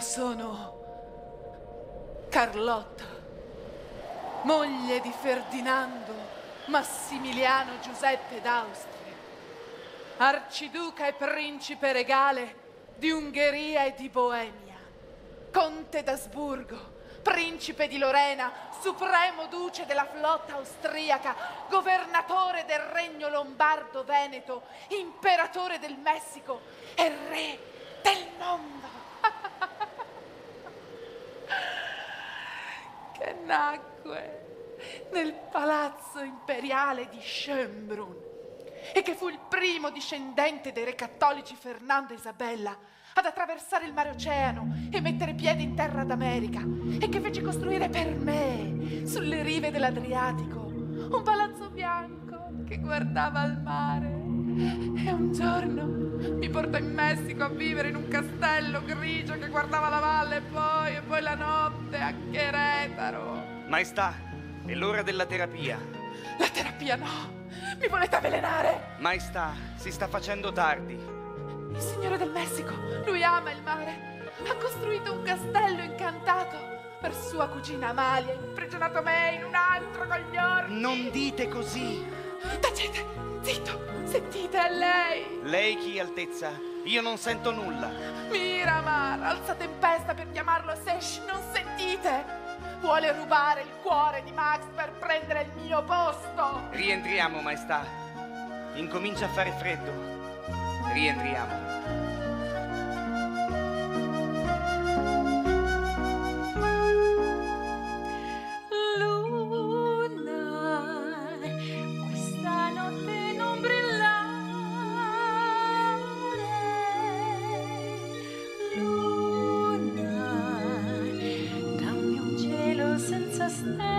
sono Carlotta, moglie di Ferdinando Massimiliano Giuseppe d'Austria, arciduca e principe regale di Ungheria e di Boemia, conte d'Asburgo, principe di Lorena, supremo duce della flotta austriaca, governatore del regno lombardo-veneto, imperatore del Messico e re del mondo. Che nacque nel palazzo imperiale di Schönbrunn e che fu il primo discendente dei re cattolici Fernando e Isabella ad attraversare il mare Oceano e mettere piede in terra d'America, e che fece costruire per me, sulle rive dell'Adriatico, un palazzo bianco che guardava al mare. E un giorno mi portò in Messico a vivere in un castello grigio che guardava la valle, e poi la notte a Querétaro. Maestà, è l'ora della terapia. La terapia no! Mi volete avvelenare? Maestà, si sta facendo tardi. Il Signore del Messico, lui ama il mare. Ha costruito un castello incantato per sua cugina Amalia, imprigionato me in un altro con gli orchi. Non dite così. Tacete, zitto, sentite, è lei. Lei chi, Altezza? Io non sento nulla. Miramar, alza tempesta per chiamarlo Sesh, non sentite? Vuole rubare il cuore di Max per prendere il mio posto. Rientriamo, Maestà. Incomincia a fare freddo. Rientriamo. Luna, questa notte non brillare. Luna, dammi un cielo senza stelle.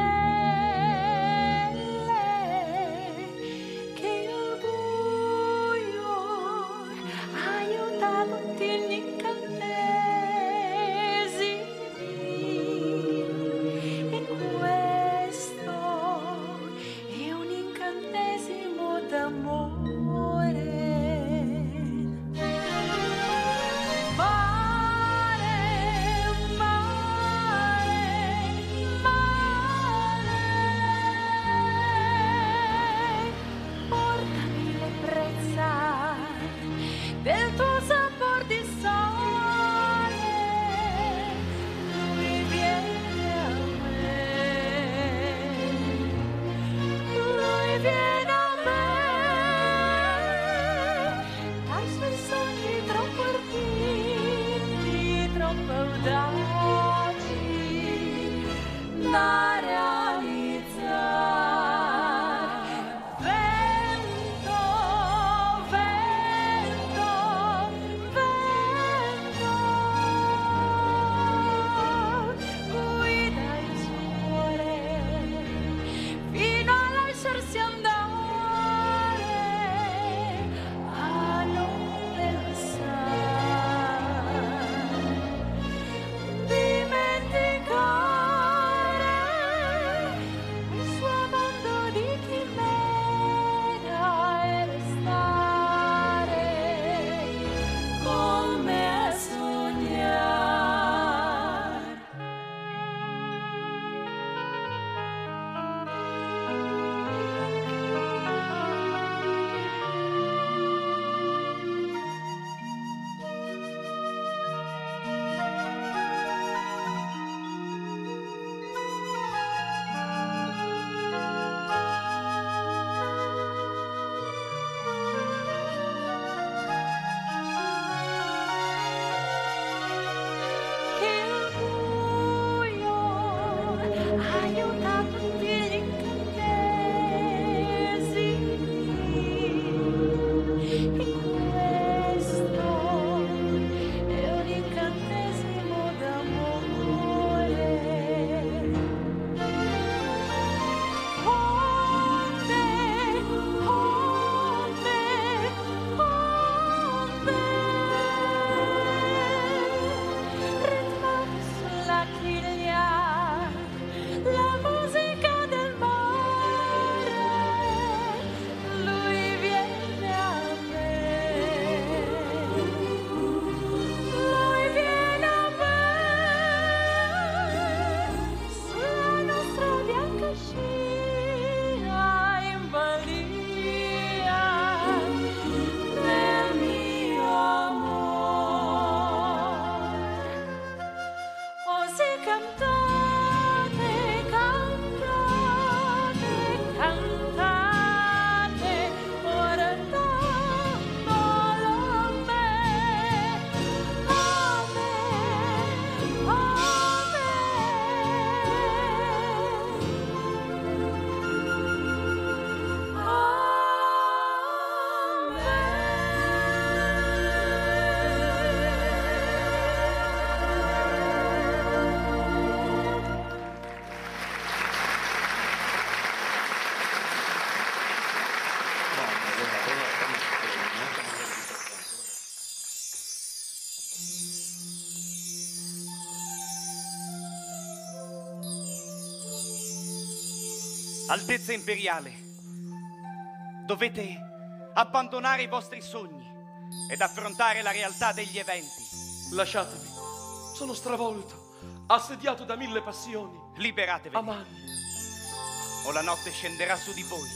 Altezza imperiale, dovete abbandonare i vostri sogni ed affrontare la realtà degli eventi. Lasciatemi, sono stravolto, assediato da 1000 passioni. Liberatevi, Amalia, o la notte scenderà su di voi.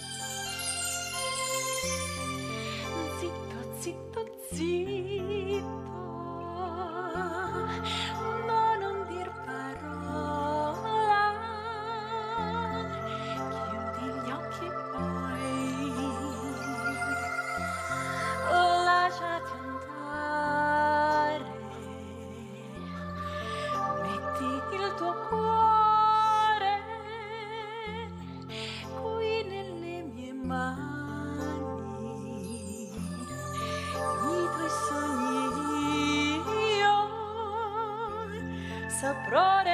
Zitto, zitto, zitto, no, non dir parola, chiudi gli occhi e poi lasciati andare, metti il tuo cuore qui nelle mie mani, i tuoi sogni io saprò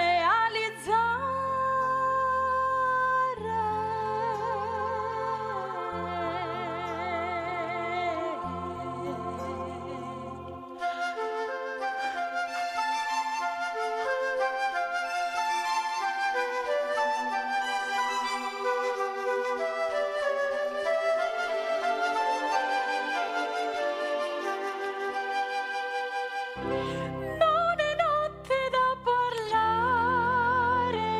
Non è notte da parlare,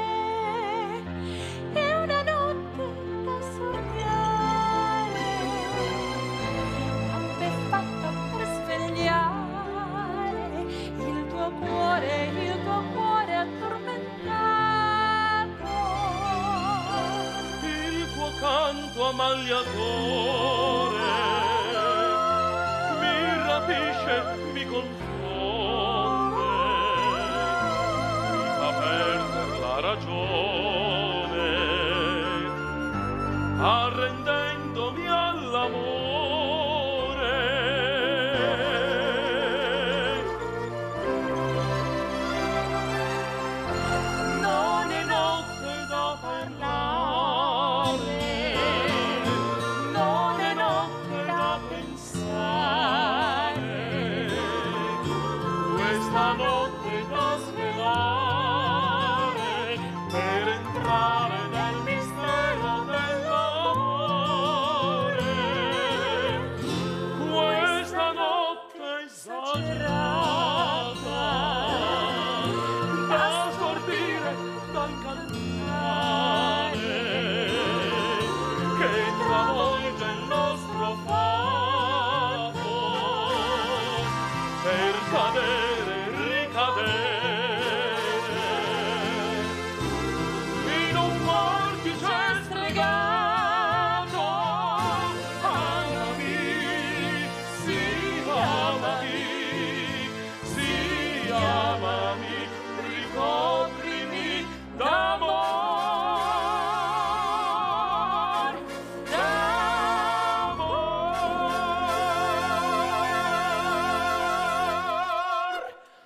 è una notte da sognare, notte fatta per svegliare il tuo cuore addormentato. il tuo canto amagliatore mi rapisce, mi confonde, mi fa perdere la ragione, arrendendomi all'amore. Non è notte da parlare, non è notte da pensare, questa notte da svelare per entrare nel mistero dell'amore. Questa notte esagerata da stordire, da incantare, che travolge il nostro fato per cadere e ricadere in un vortice stregato. Amami, sì, amami, sì, amami, ricoprimi d'amor, d'amor.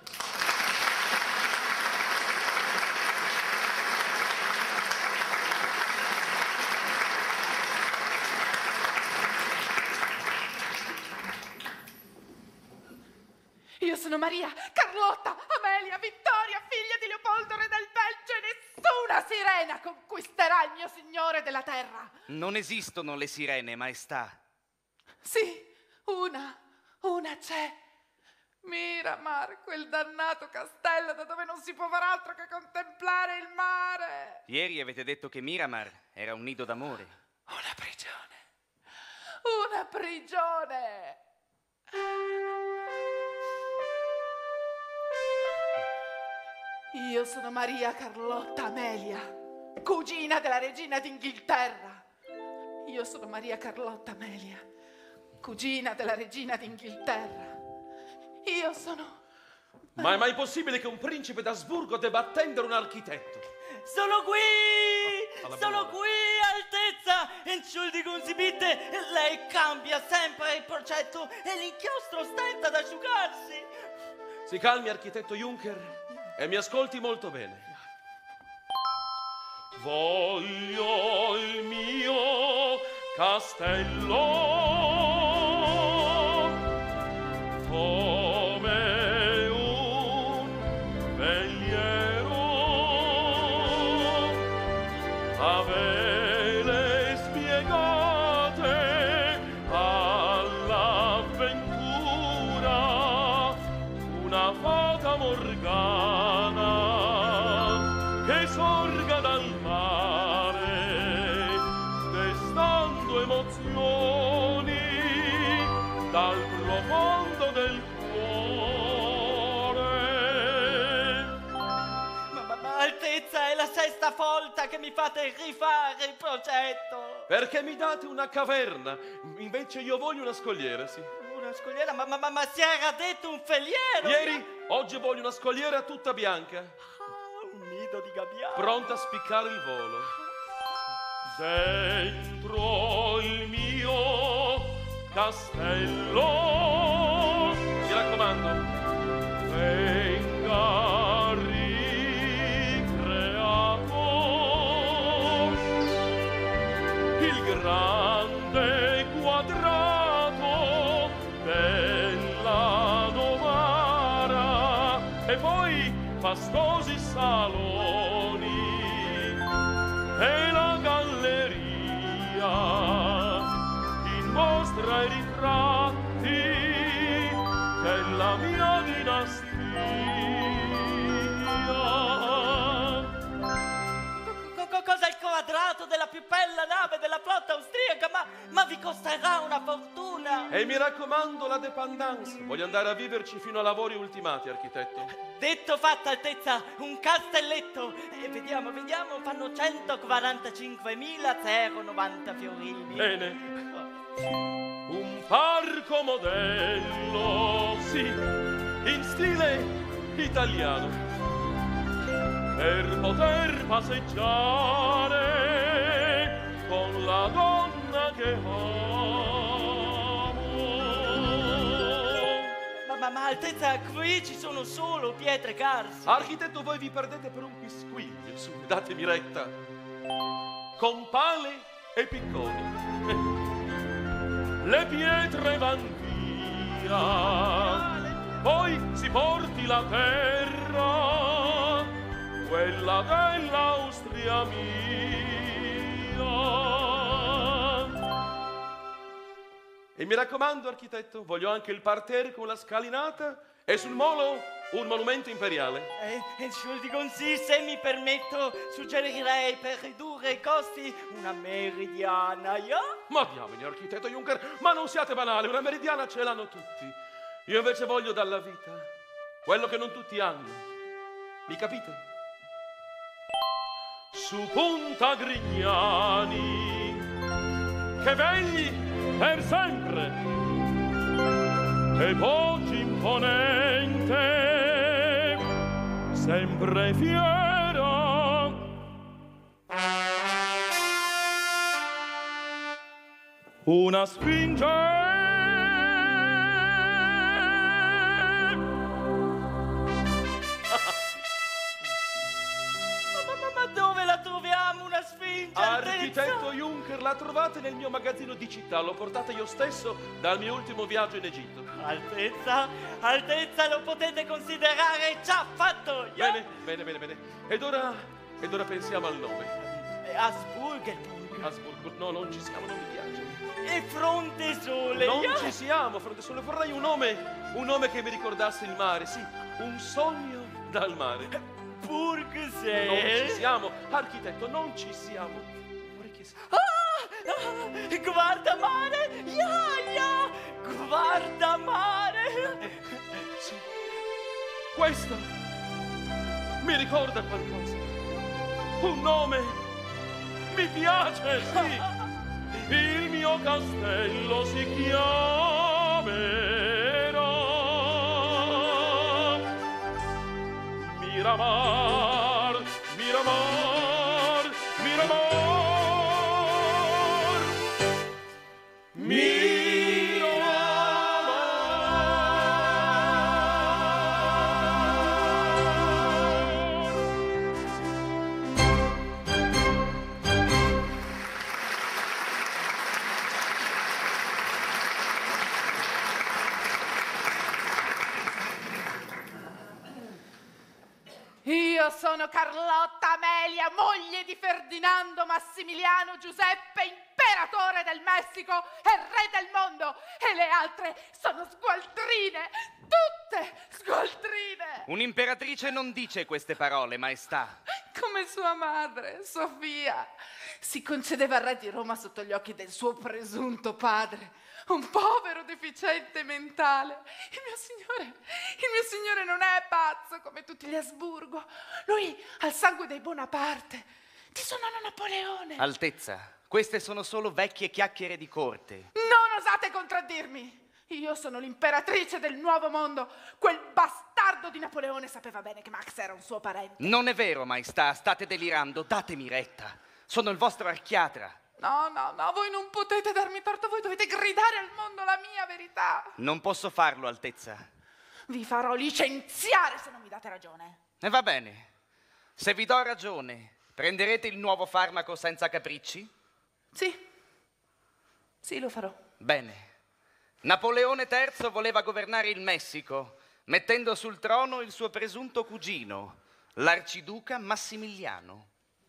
Io sono Maria, Carlotta, Amelia, Vittoria, figlia di Leopoldo, re del Belgio, e nessuna sirena conquisterà il mio signore della terra. Non esistono le sirene, maestà. Sì, una c'è. Miramar, quel dannato castello da dove non si può far altro che contemplare il mare. Ieri avete detto che Miramar era un nido d'amore. Una prigione. Una prigione. Io sono Maria Carlotta Amelia, cugina della regina d'Inghilterra. Io sono Maria Carlotta Amelia, cugina della regina d'Inghilterra. Io sono... Ma è mai possibile che un principe d'Asburgo debba attendere un architetto? Sono qui! alla Sono buona. qui, Altezza! Entschuldigung, Sie bitte! Lei cambia sempre il progetto e l'inchiostro stenta ad asciugarsi! Si calmi, architetto Juncker, e mi ascolti molto bene. Voglio il mio castello come un veliero, avere salga dal mare, destando emozioni dal profondo del cuore. Ma Altezza, è la sesta volta che mi fate rifare il progetto. Perché mi date una caverna, invece io voglio una scogliera, sì. Una scogliera? Ma si era detto un feliero! Ieri, oggi voglio una scogliera tutta bianca, Un nido di gabbiani. pronta a spiccare il volo. Dentro il mio castello, mi raccomando, venga ricreato il grande quadrato della Novara e poi fastosi saloni e la galleria in mostra i ritratti della mia dinastia. Cosa il quadrato della più bella nave della flotta austriaca? Ma vi costerà una fortuna. E mi raccomando la dépendance. Voglio andare a viverci fino a lavori ultimati, architetto. Detto fatto, Altezza, un castelletto. Vediamo, fanno 145.090 fiorini. Bene. Un parco modello, sì, in stile italiano, per poter passeggiare con la donna che amo. Ma Altezza, qui ci sono solo pietre carsi. Architetto, voi vi perdete per un pisquiglio, su, datemi retta. Con pale e picconi. Le pietre van via, poi si porti la terra, quella dell'Austria mia. E mi raccomando, architetto, voglio anche il parterre con la scalinata e sul molo un monumento imperiale. Entschuldigung, sì, se mi permetto, suggerirei per ridurre i costi una meridiana, ja? Ma diamine, architetto Juncker, ma non siate banali, una meridiana ce l'hanno tutti. Io invece voglio dalla vita quello che non tutti hanno. Mi capite? Su Punta Grignani, che vegli per sempre, e voce imponente, sempre fiera. Una sfinge. Ma dove la troviamo una sfinge? Architetto Juncker, la trovate nel mio magazzino di città, l'ho portata io stesso dal mio ultimo viaggio in Egitto. Altezza, lo potete considerare già fatto, ja? Bene. Ed ora pensiamo al nome. Asburger. Asburgo, no, non ci siamo, non mi piace. E Fronte Sole, Non ja? ci siamo, Fronte Sole, vorrei un nome che mi ricordasse il mare, sì, un sogno dal mare. Burgsee. Non ci siamo, architetto, non ci siamo. Vorrei che Guarda mare, ja, guarda mare. Sì, questo mi ricorda qualcosa. Un nome mi piace, sì. Il mio castello si chiamerà Miramar, Miramar, Miramar, Miramar. Io sono Carlotta Amelia, moglie di Ferdinando Massimiliano Giuseppe, imperatore del Messico e re del mondo. E le altre sono sgualtrine, tutte sgualtrine. Un'imperatrice non dice queste parole, maestà. come sua madre, Sofia, si concedeva al re di Roma sotto gli occhi del suo presunto padre, un povero deficiente mentale. Il mio signore non è pazzo come tutti gli Asburgo. Lui ha il sangue dei Bonaparte, di suo nonno Napoleone. Altezza, queste sono solo vecchie chiacchiere di corte. Non osate contraddirmi. Io sono l'imperatrice del nuovo mondo. Quel bastardo di Napoleone sapeva bene che Max era un suo parente. Non è vero, maestà, state delirando, datemi retta. Sono il vostro archiatra. No, voi non potete darmi torto, voi dovete gridare al mondo la mia verità. Non posso farlo, Altezza. Vi farò licenziare se non mi date ragione. E va bene. Se vi do ragione, prenderete il nuovo farmaco senza capricci? Sì, lo farò. Bene. Napoleone III voleva governare il Messico, mettendo sul trono il suo presunto cugino, l'arciduca Massimiliano.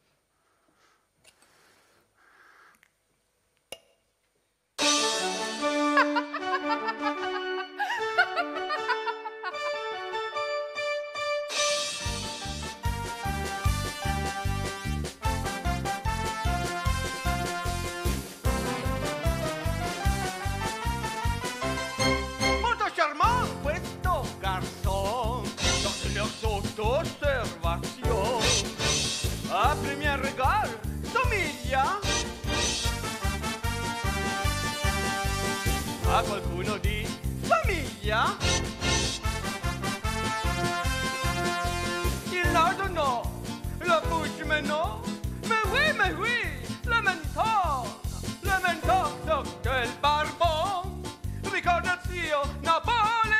Molto charmante questo garçon, da tenere sotto osservazione. A premier regard somiglia a qualcuno di famiglia. Il naso no, la bouche mais no, mais oui, le menton sotto il barbon, ricorda zio Napoleon.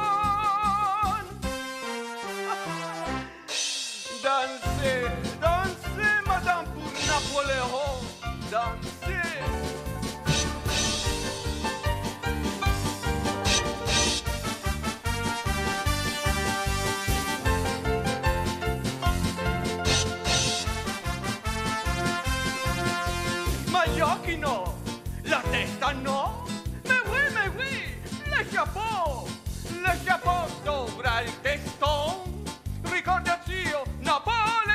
Dansez, madame pour Napoleon, dansez. Ma gli occhi no, la testa no, mais oui, le chapeau sopra il teston, ricorda zio Napoleon.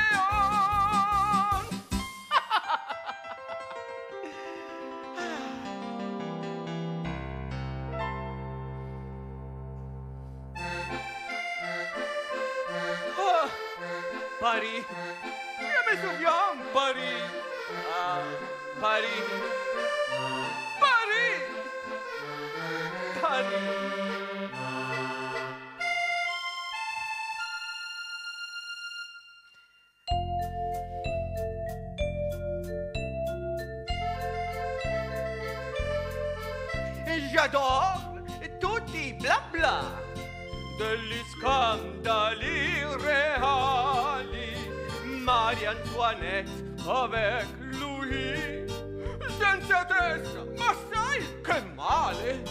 Ah, Paris, je me souviens, Paris. Ah, Paris. J'adore tutti i bla bla degli scandali reali. Marie Antoinette avec lui, sensatezza, ma sai che male?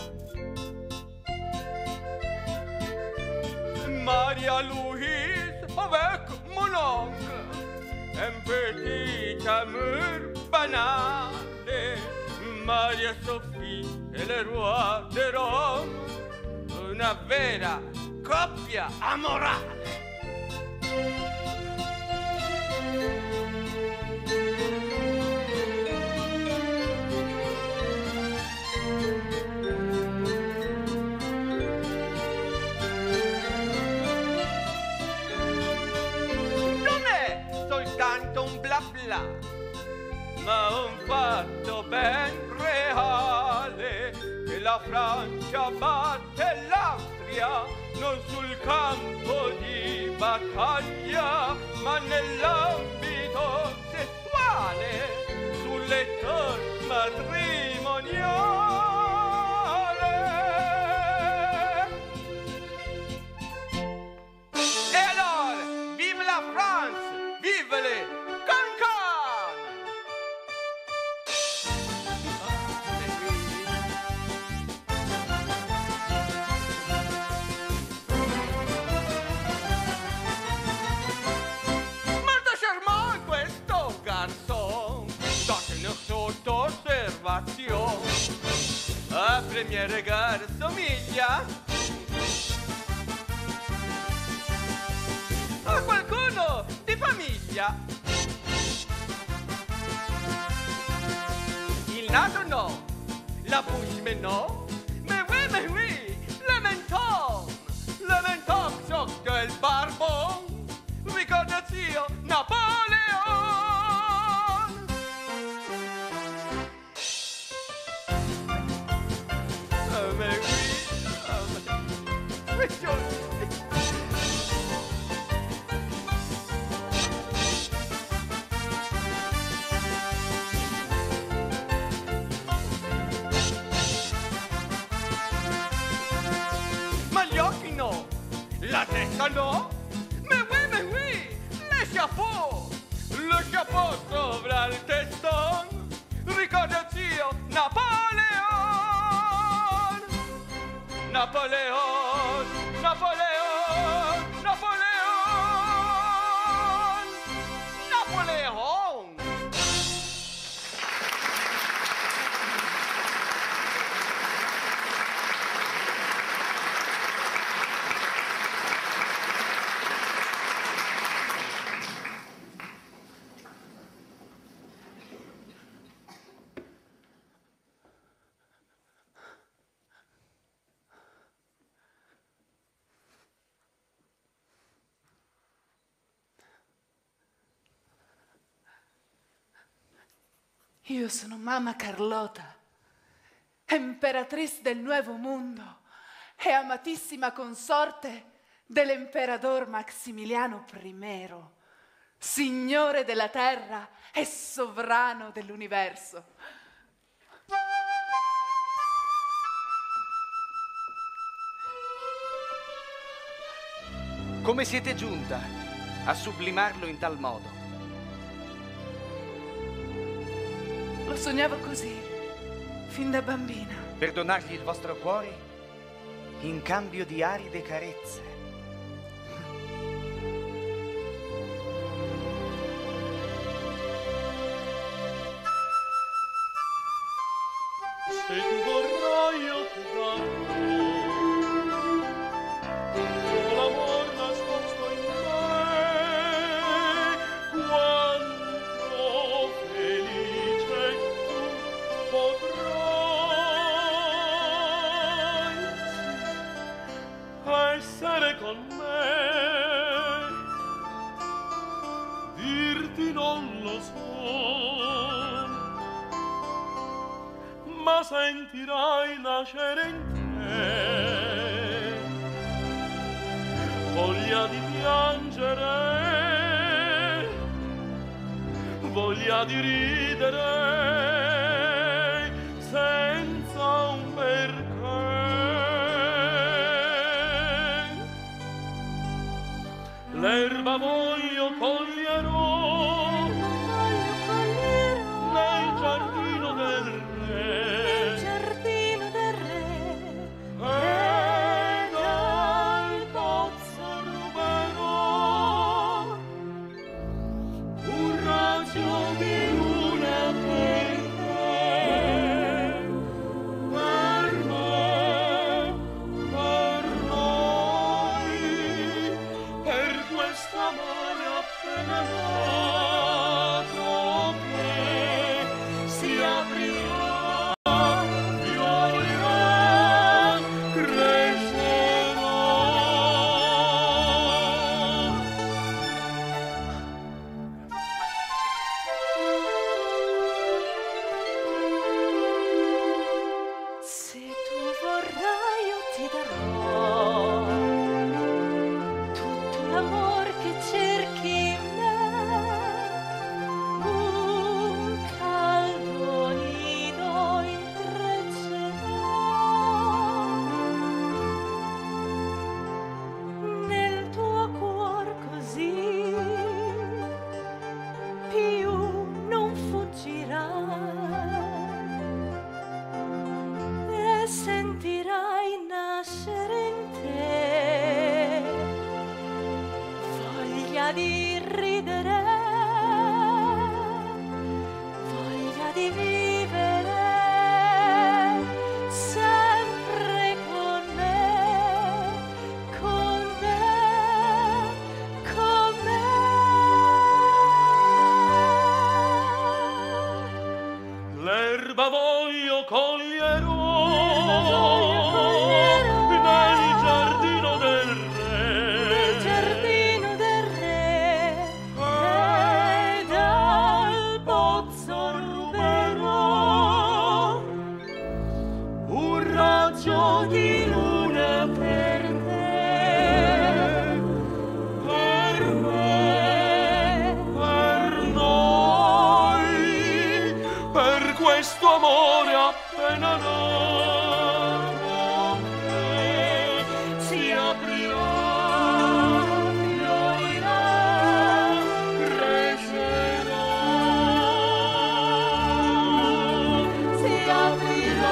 Maria Louise avec mon oncle, un petit amour banale. Maria Sophie e le roi de Rome, una vera coppia amorale. Non è soltanto un bla bla, ma un fatto ben reale, che la Francia batte l'Austria non sul campo di battaglia, ma nell'ambito sessuale, sul letto matrimoniale. E allora, vive la France, vive le Cancan! Molto charmante questo garçon, da tenere sotto osservazione. A premier regard somiglia a qualcuno di famiglia. l'orecchia. Il naso no, la bouche mais no. Mais oui, le menton sotto il barbon. Ricorda zio Napoleon. Mais oui, ma gli occhi no, la testa no. Mais oui, le chapeau sopra il teston. Ricorda zio Napoleon. Napoleon. Io sono Mamma Carlota, imperatrice del Nuevo Mundo e amatissima consorte dell'imperador Maximiliano I, signore della terra e sovrano dell'universo. Come siete giunta a sublimarlo in tal modo? Lo sognavo così, fin da bambina. Per donargli il vostro cuore in cambio di aride carezze. Se tu vorrai io ti darò tutto l'amor nascosto in me, quanto felice tu potrai essere con me, dirti non lo so, ma sentirai nascere in te voglia di piangere, voglia di ridere senza un perché. L'erba voglio coglierò nel giardino del re. Di ridere, voglia di vivere sempre con me, con me, con me. l'erba voglio coglierò nel giardino del re, e dal pozzo ruberò un raggio di luna per te, per me, per noi, per questo amore appena nato che si aprirà, fiorirà, crescerà, si aprirà,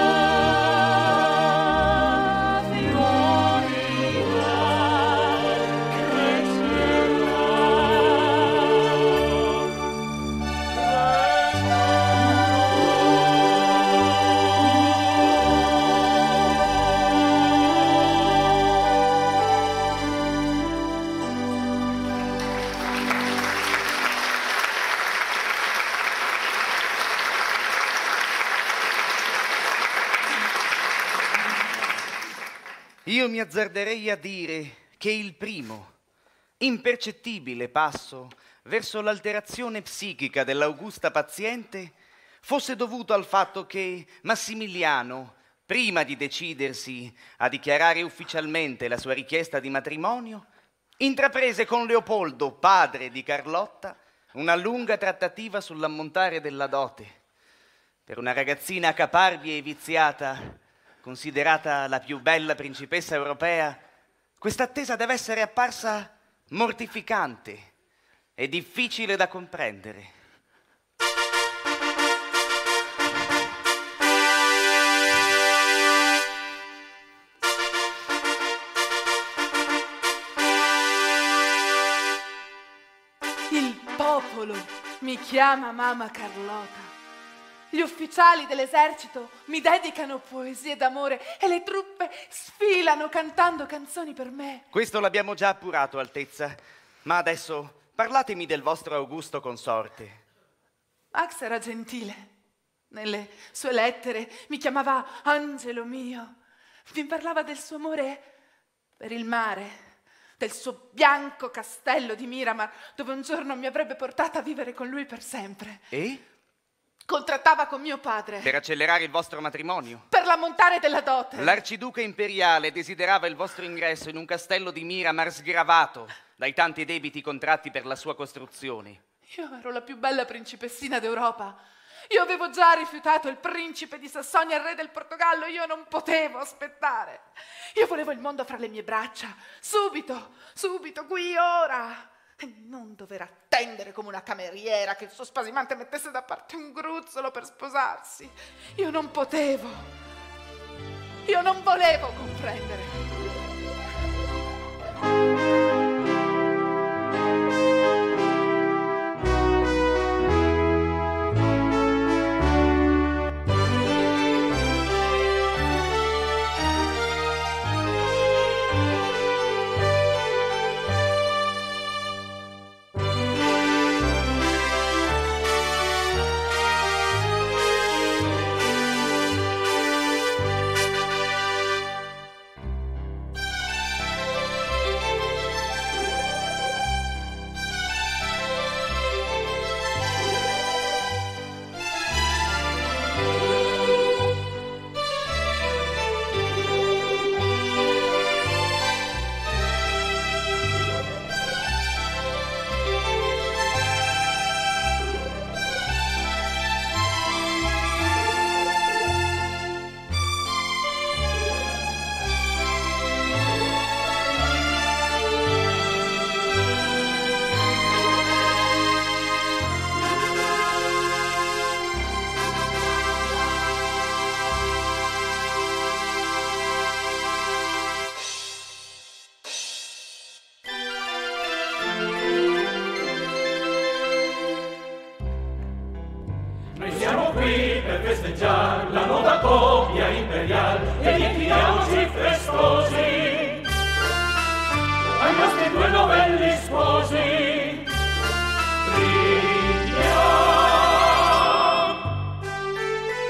Io mi azzarderei a dire che il primo, impercettibile passo verso l'alterazione psichica dell'augusta paziente fosse dovuto al fatto che Massimiliano, prima di decidersi a dichiarare ufficialmente la sua richiesta di matrimonio, intraprese con Leopoldo, padre di Carlotta, una lunga trattativa sull'ammontare della dote. Per una ragazzina caparbia e viziata, considerata la più bella principessa europea, questa attesa deve essere apparsa mortificante e difficile da comprendere. Il popolo mi chiama mamma Carlota. Gli ufficiali dell'esercito mi dedicano poesie d'amore e le truppe sfilano cantando canzoni per me. Questo l'abbiamo già appurato, Altezza, ma adesso parlatemi del vostro Augusto consorte. Max era gentile. Nelle sue lettere mi chiamava angelo mio. Mi parlava del suo amore per il mare, del suo bianco castello di Miramar, dove un giorno mi avrebbe portata a vivere con lui per sempre. E? Contrattava con mio padre Per accelerare il vostro matrimonio. per l'ammontare della dote. L'arciduca imperiale desiderava il vostro ingresso in un castello di Miramar sgravato dai tanti debiti contratti per la sua costruzione. Io ero la più bella principessina d'Europa. Io avevo già rifiutato il principe di Sassonia e il re del Portogallo. Io non potevo aspettare. Io volevo il mondo fra le mie braccia. Subito, subito, qui, ora. E non dover attendere come una cameriera che il suo spasimante mettesse da parte un gruzzolo per sposarsi. Io non potevo. Io non volevo comprendere. festeggiar la nuova coppia imperial e incliniamoci festosi ai nostri due novelli sposi. Brindiamo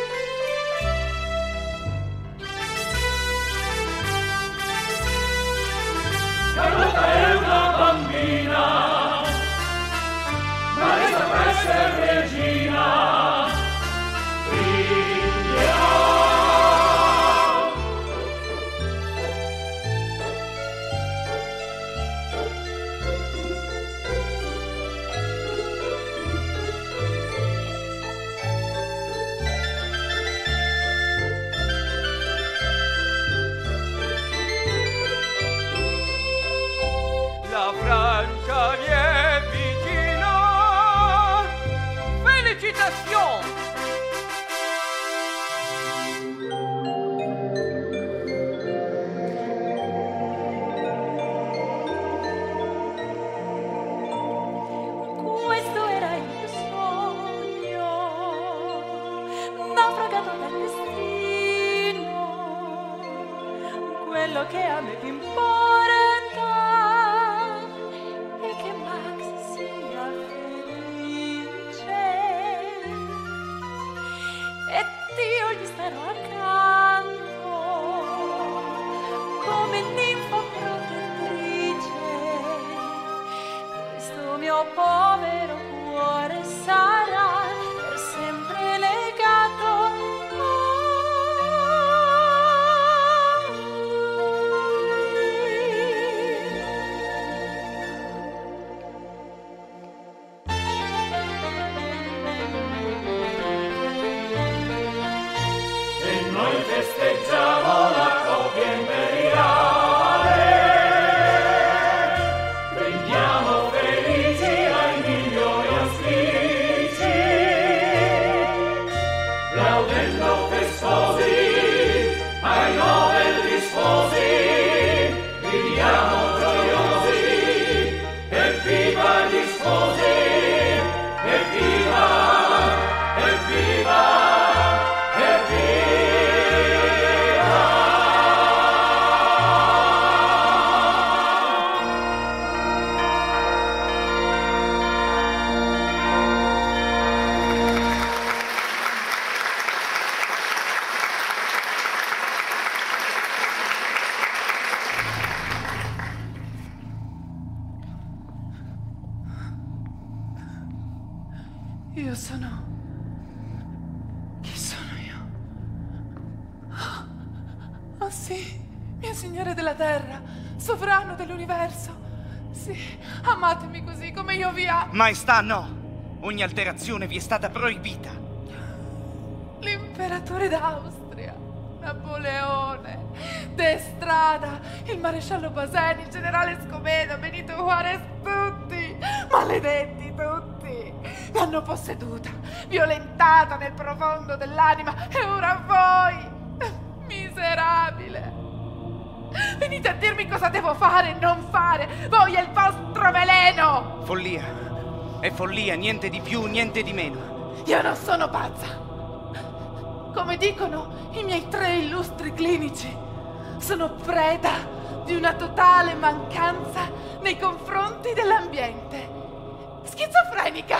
Félicitations! Questo era il mio sogno, naufragato dal destino, quello che a me più importa è che Max sia felice ed io gli starò accanto come ninfa protettrice. Questo mio povero cuore sarà per sempre legato a E noi festeggiamo la coppia imperiale, rendiamo felici ai migliori auspici, plaudendo festosi ai novelli sposi, viviamo gioiosi, evviva gli sposi, evviva, evviva, Io sono... Chi sono io? Oh sì, mio Signore della Terra, sovrano dell'universo. Sì, amatemi così come io vi amo. Maestà, no! Ogni alterazione vi è stata proibita. L'imperatore d'Austria, Napoleone, De Strada, il maresciallo Basen, il generale Scomeno, Benito Juarez, tutti, maledetti tutti, l'hanno posseduta, violentata nel profondo dell'anima, e ora voi, miserabile, venite a dirmi cosa devo fare e non fare, voi e il vostro veleno! Follia. È follia, niente di più, niente di meno. Io non sono pazza. Come dicono i miei 3 illustri clinici, sono preda di una totale mancanza nei confronti dell'ambiente. Schizofrenica.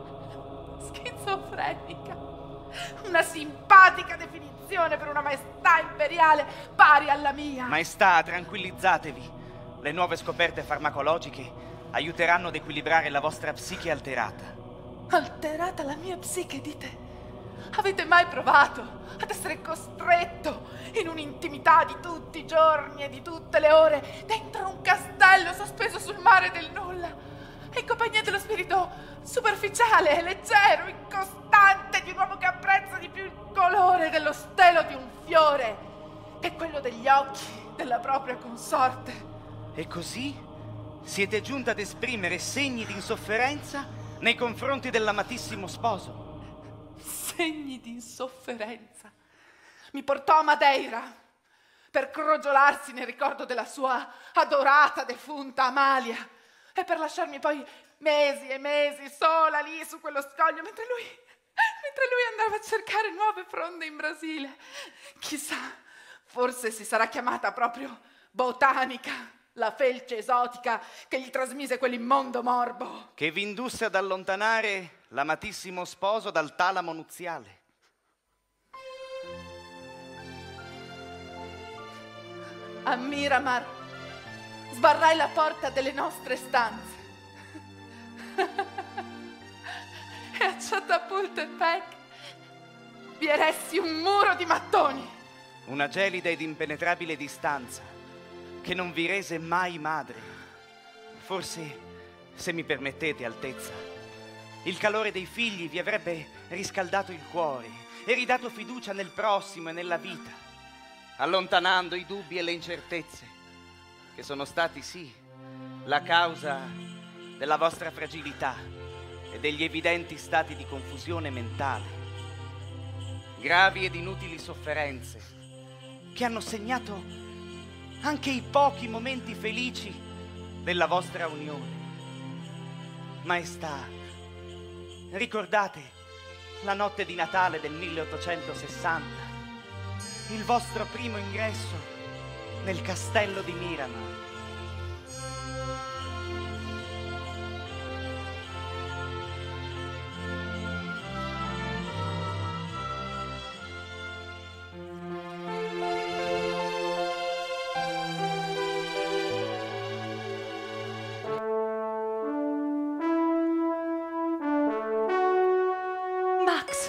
Schizofrenica. Una simpatica definizione per una maestà imperiale pari alla mia. Maestà, tranquillizzatevi. Le nuove scoperte farmacologiche aiuteranno ad equilibrare la vostra psiche alterata. Alterata la mia psiche, dite? Avete mai provato ad essere costretto in un'intimità di tutti i giorni e di tutte le ore dentro un castello sospeso sul mare del nulla, in compagnia dello spirito superficiale, leggero, incostante di un uomo che apprezza di più il colore dello stelo di un fiore che quello degli occhi della propria consorte? E così siete giunta ad esprimere segni di insofferenza nei confronti dell'amatissimo sposo. Segni di insofferenza. Mi portò a Madeira per crogiolarsi nel ricordo della sua adorata defunta Amalia e per lasciarmi poi mesi e mesi sola lì su quello scoglio mentre lui andava a cercare nuove fronde in Brasile. Chissà, forse si sarà chiamata proprio botanica la felce esotica che gli trasmise quell'immondo morbo. Che vi indusse ad allontanare l'amatissimo sposo dal talamo nuziale. A Miramar sbarrai la porta delle nostre stanze e a Chapultepec vi eressi un muro di mattoni. Una gelida ed impenetrabile distanza che non vi rese mai madre. Forse, se mi permettete, Altezza, il calore dei figli vi avrebbe riscaldato il cuore e ridato fiducia nel prossimo e nella vita, allontanando i dubbi e le incertezze, che sono stati, sì, la causa della vostra fragilità e degli evidenti stati di confusione mentale, gravi ed inutili sofferenze che hanno segnato anche i pochi momenti felici della vostra unione. Maestà, ricordate la notte di Natale del 1860, il vostro primo ingresso nel castello di Miramar. Max!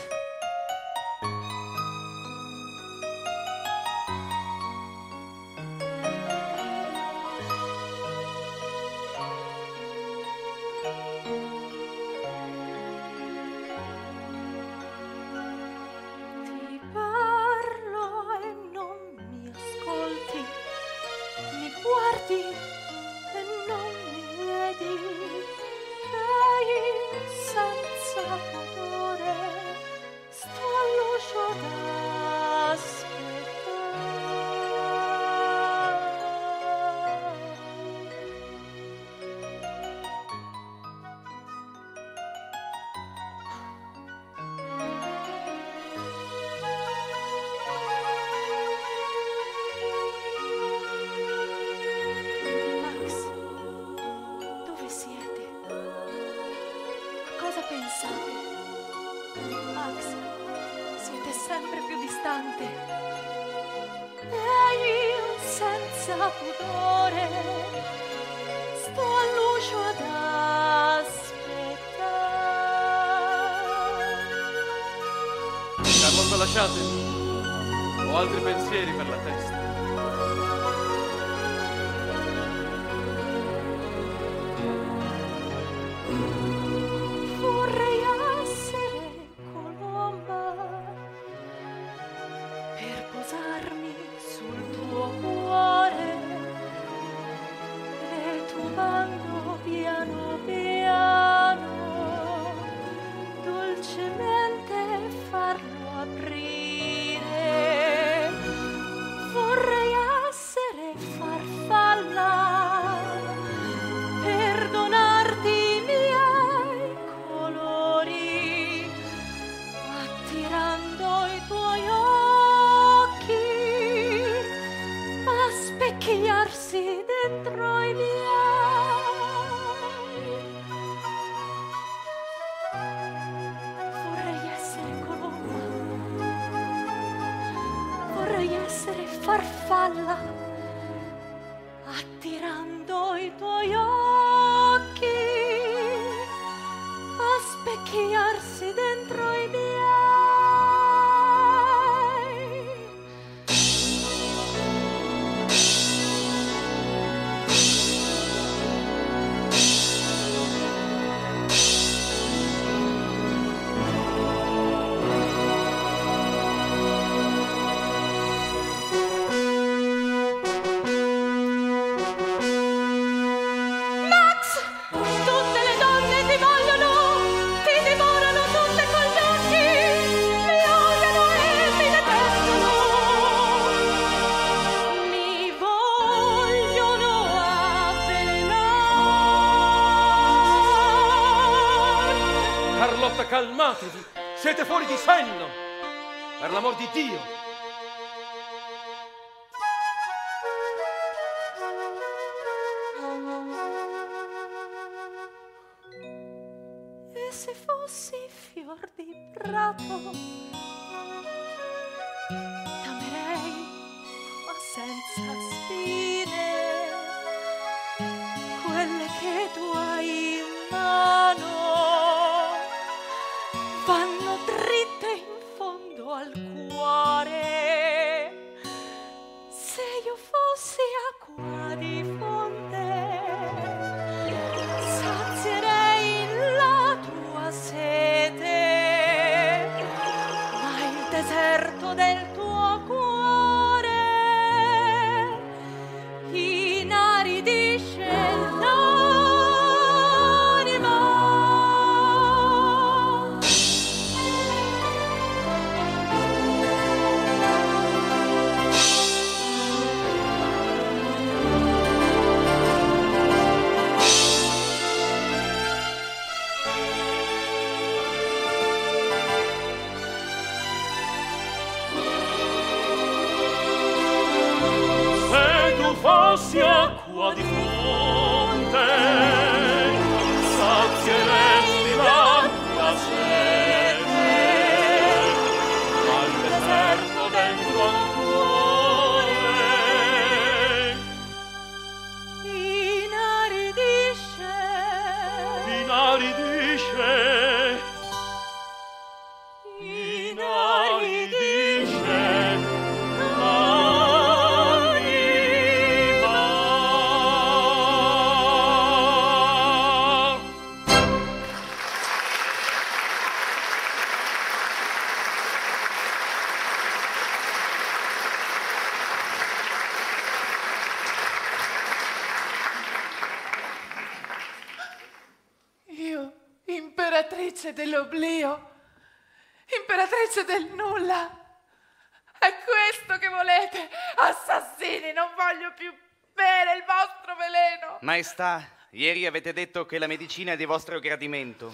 Ti parlo e non mi ascolti, mi guardi e non mi vedi, sei senza pudore, sto all'uscio ad Max, dove siete? A cosa pensate? Max, siete sempre più distante. E io senza pudore sto all'uscio ad aspettare. Carlotta, lasciatemi. Ho altri pensieri per la testa. Vorrei essere colomba per posarmi sul tuo cuore e tubando piano piano dolcemente farlo aprire. Vorrei essere farfalla per donarti i miei colori, attirando i tuoi occhi a specchiarsi dentro i miei. Vorrei essere colomba, vorrei essere farfalla, attirando i tuoi occhi a specchiarsi dentro i miei. Max, tutte le donne ti vogliono, ti divorano tutte con gli occhi, mi odiano e mi detestano, mi vogliono avvelenare. Carlotta, calmatevi. Siete fuori di senno. Per l'amor di Dio. E se fossi fior di prato, t'amerei, ma senza spine, quelle che tu hai in mano vanno dritte in fondo al cuore. Se io fossi acqua di fonte, sazierei la tua sete, ma il deserto del tuo cuore inaridisce l'anima. dolci acqua di fonte, sazieresti la tua sete, al deserto dentro al cuore. Imperatrice dell'oblio, imperatrice del nulla. È questo che volete? Assassini, non voglio più bere il vostro veleno. Maestà, ieri avete detto che la medicina è di vostro gradimento.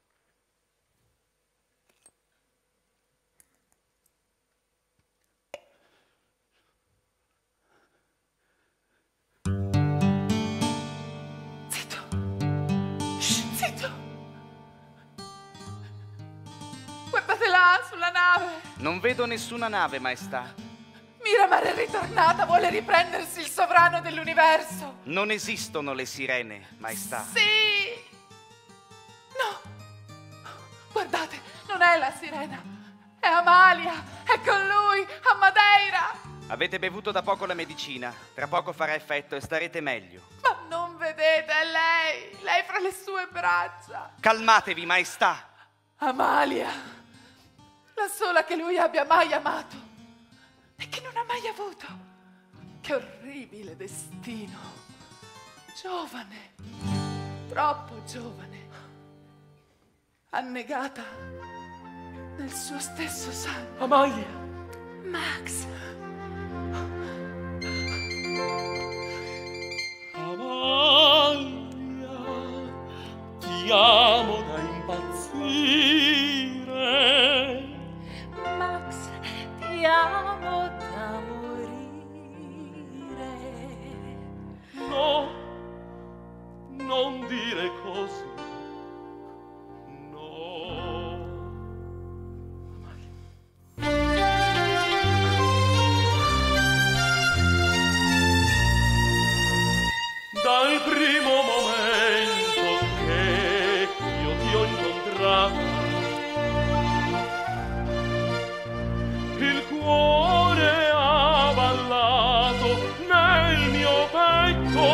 Guardate là, sulla nave. Non vedo nessuna nave, maestà. Miramar è ritornata, vuole riprendersi il sovrano dell'universo. Non esistono le sirene, maestà. Sì! No! Guardate, non è la sirena. È Amalia, è con lui, a Madeira. Avete bevuto da poco la medicina. Tra poco farà effetto e starete meglio. Ma non vedete, è lei. Lei fra le sue braccia. Calmatevi, maestà. Amalia. La sola che lui abbia mai amato e che non ha mai avuto. Che orribile destino. Giovane, troppo giovane, annegata nel suo stesso sangue. Amalia! Max! Amalia, ti amo da impazzire. Max, ti amo da morire. No, non dire così. No. Dal primo momento che io ti ho incontrato, il cuore ha ballato nel mio petto,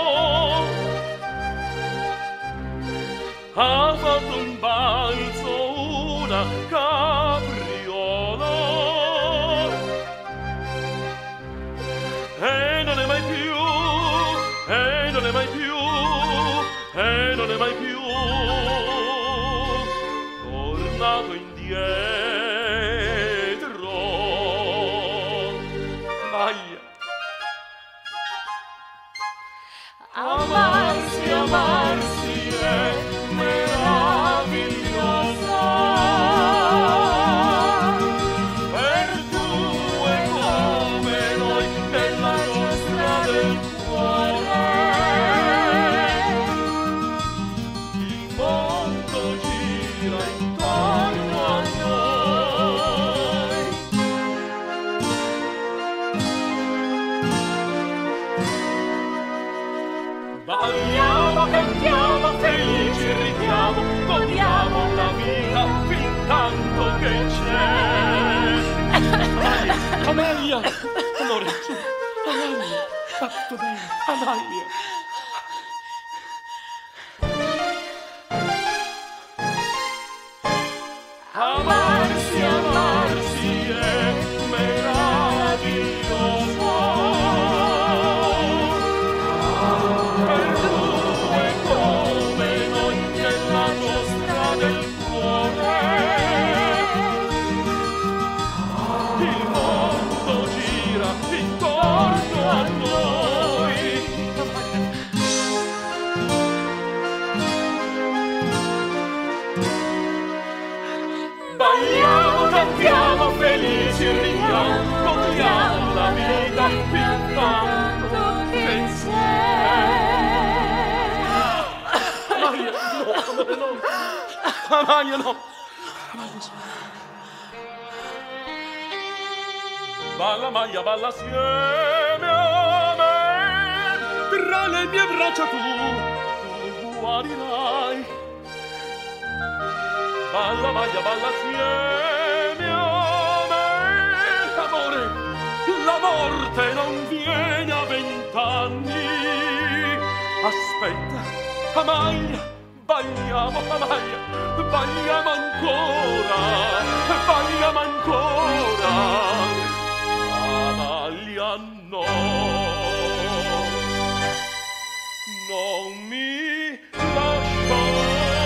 ha fatto un balzo, una capriola, e non è mai più, e non è mai più, e non è mai più tornato indietro. Maia. Amarsi, amarsi è meraviglioso, per due come noi nella nostra del cuore. Il mondo gira intorno a noi. Balliamo, cantiamo, felici ridiamo, godiamo la vita fin tanto che c'è. Amalia, amore, Amalia, va tutto bene, Amalia. Amarsi, amarsi è meraviglioso, per due come noi nella nostra del cuore. Il mondo gira intorno a noi. Balliamo, cantiamo, felici ridiamo, godiamo la vita fin tanto che c'è. amore, no. Amaglia, no. Balla, maglia, balla assieme a me. Tra le mie braccia tu guarirai. Balla, maglia, balla assieme a me. Amore, la morte non viene a 20 anni. Aspetta, Amaglia, balliamo, Amaglia, balliamo ancora, balliamo ancora. Amaglia, no, non mi lasciare.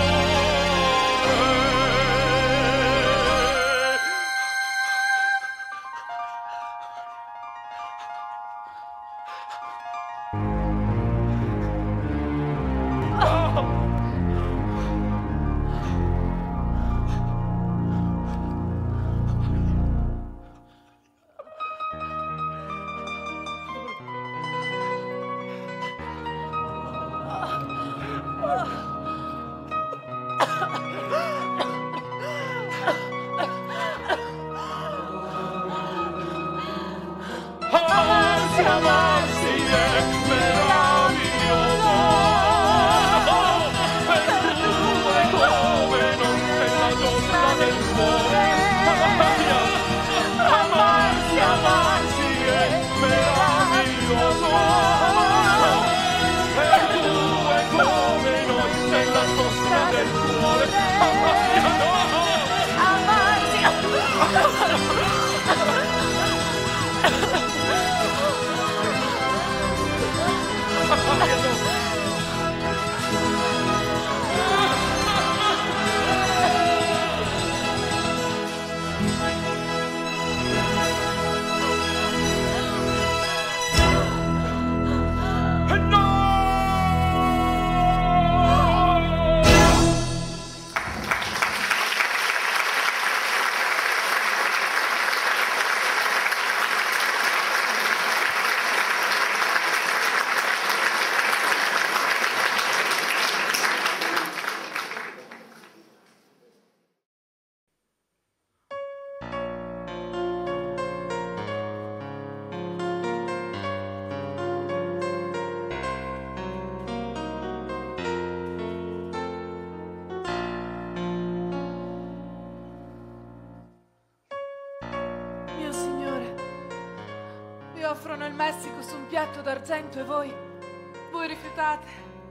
offrono il Messico su un piatto d'argento e voi rifiutate.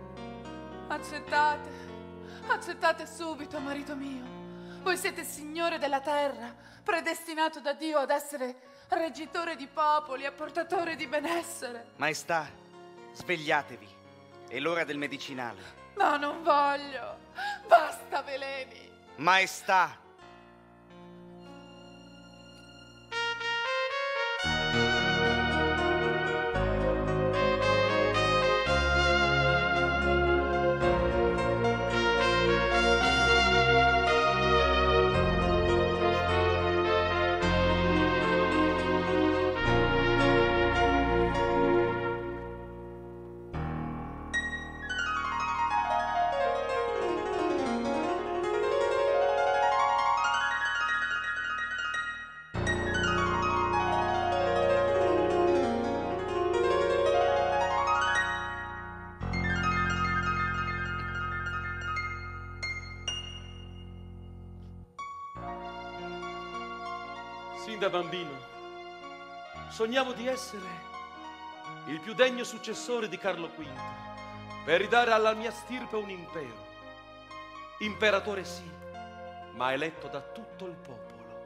Accettate subito, marito mio. Voi siete signore della terra, predestinato da Dio ad essere reggitore di popoli e portatore di benessere. Maestà, svegliatevi, è l'ora del medicinale. No, non voglio. Basta veleni. Maestà! Sin da bambino sognavo di essere il più degno successore di Carlo V per ridare alla mia stirpe un impero. Imperatore sì, ma eletto da tutto il popolo.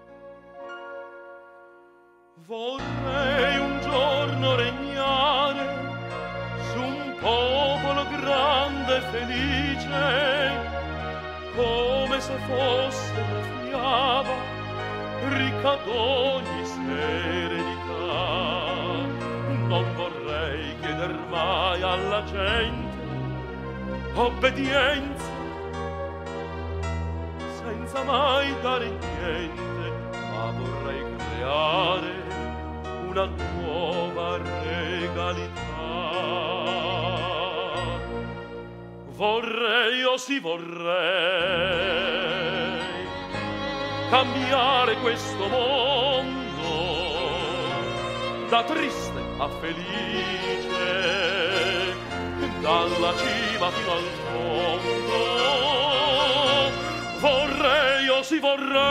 Vorrei un giorno regnare su un popolo grande e felice, come se fosse una fiaba ricca d'ogni serenità. Non vorrei chieder mai alla gente obbedienza, senza mai dare niente, ma vorrei creare una nuova regalità. Vorrei, oh sì vorrei, cambiare questo mondo da triste a felice, dalla cima fino al fondo. Vorrei, oh sì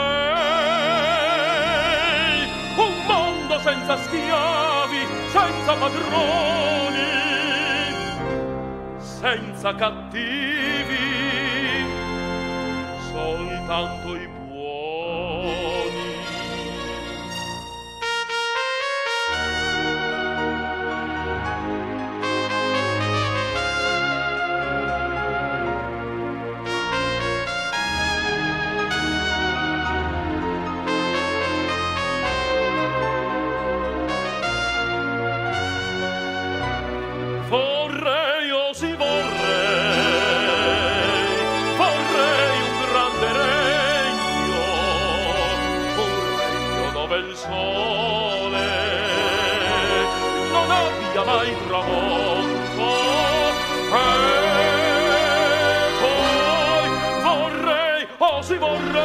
vorrei, un mondo senza schiavi, senza padroni, senza cattivi, soltanto i buoni. Vorrei, oh sì vorrei, vorrei un grande regno, un regno dove il sole non abbia mai tramonto. E poi vorrei, oh sì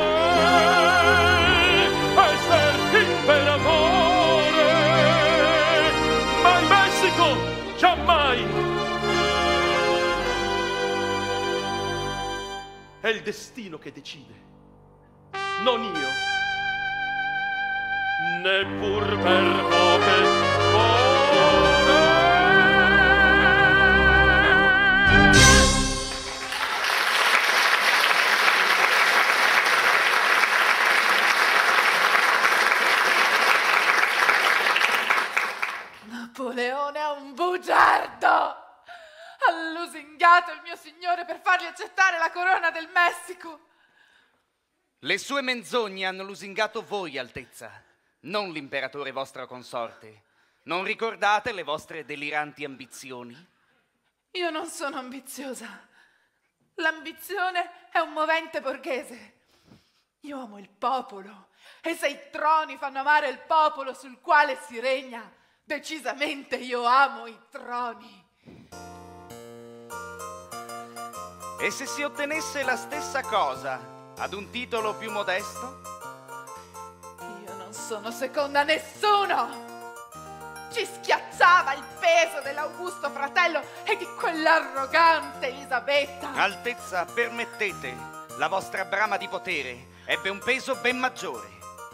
vorrei, essere imperatore, ma in Messico giammai. È il destino che decide, non io, neppur per poche ore. Napoleone è un bugiardo! Ha lusingato il mio signore per fargli accettare la corona del Messico. Le sue menzogne hanno lusingato voi, Altezza, non l'imperatore vostro consorte. Non ricordate le vostre deliranti ambizioni? Io non sono ambiziosa. L'ambizione è un movente borghese. Io amo il popolo, e se i troni fanno amare il popolo sul quale si regna, decisamente io amo i troni. E se si ottenesse la stessa cosa ad un titolo più modesto? Io non sono seconda a nessuno. Ci schiacciava il peso dell'augusto fratello e di quell'arrogante Elisabetta. Altezza, permettete, la vostra brama di potere ebbe un peso ben maggiore.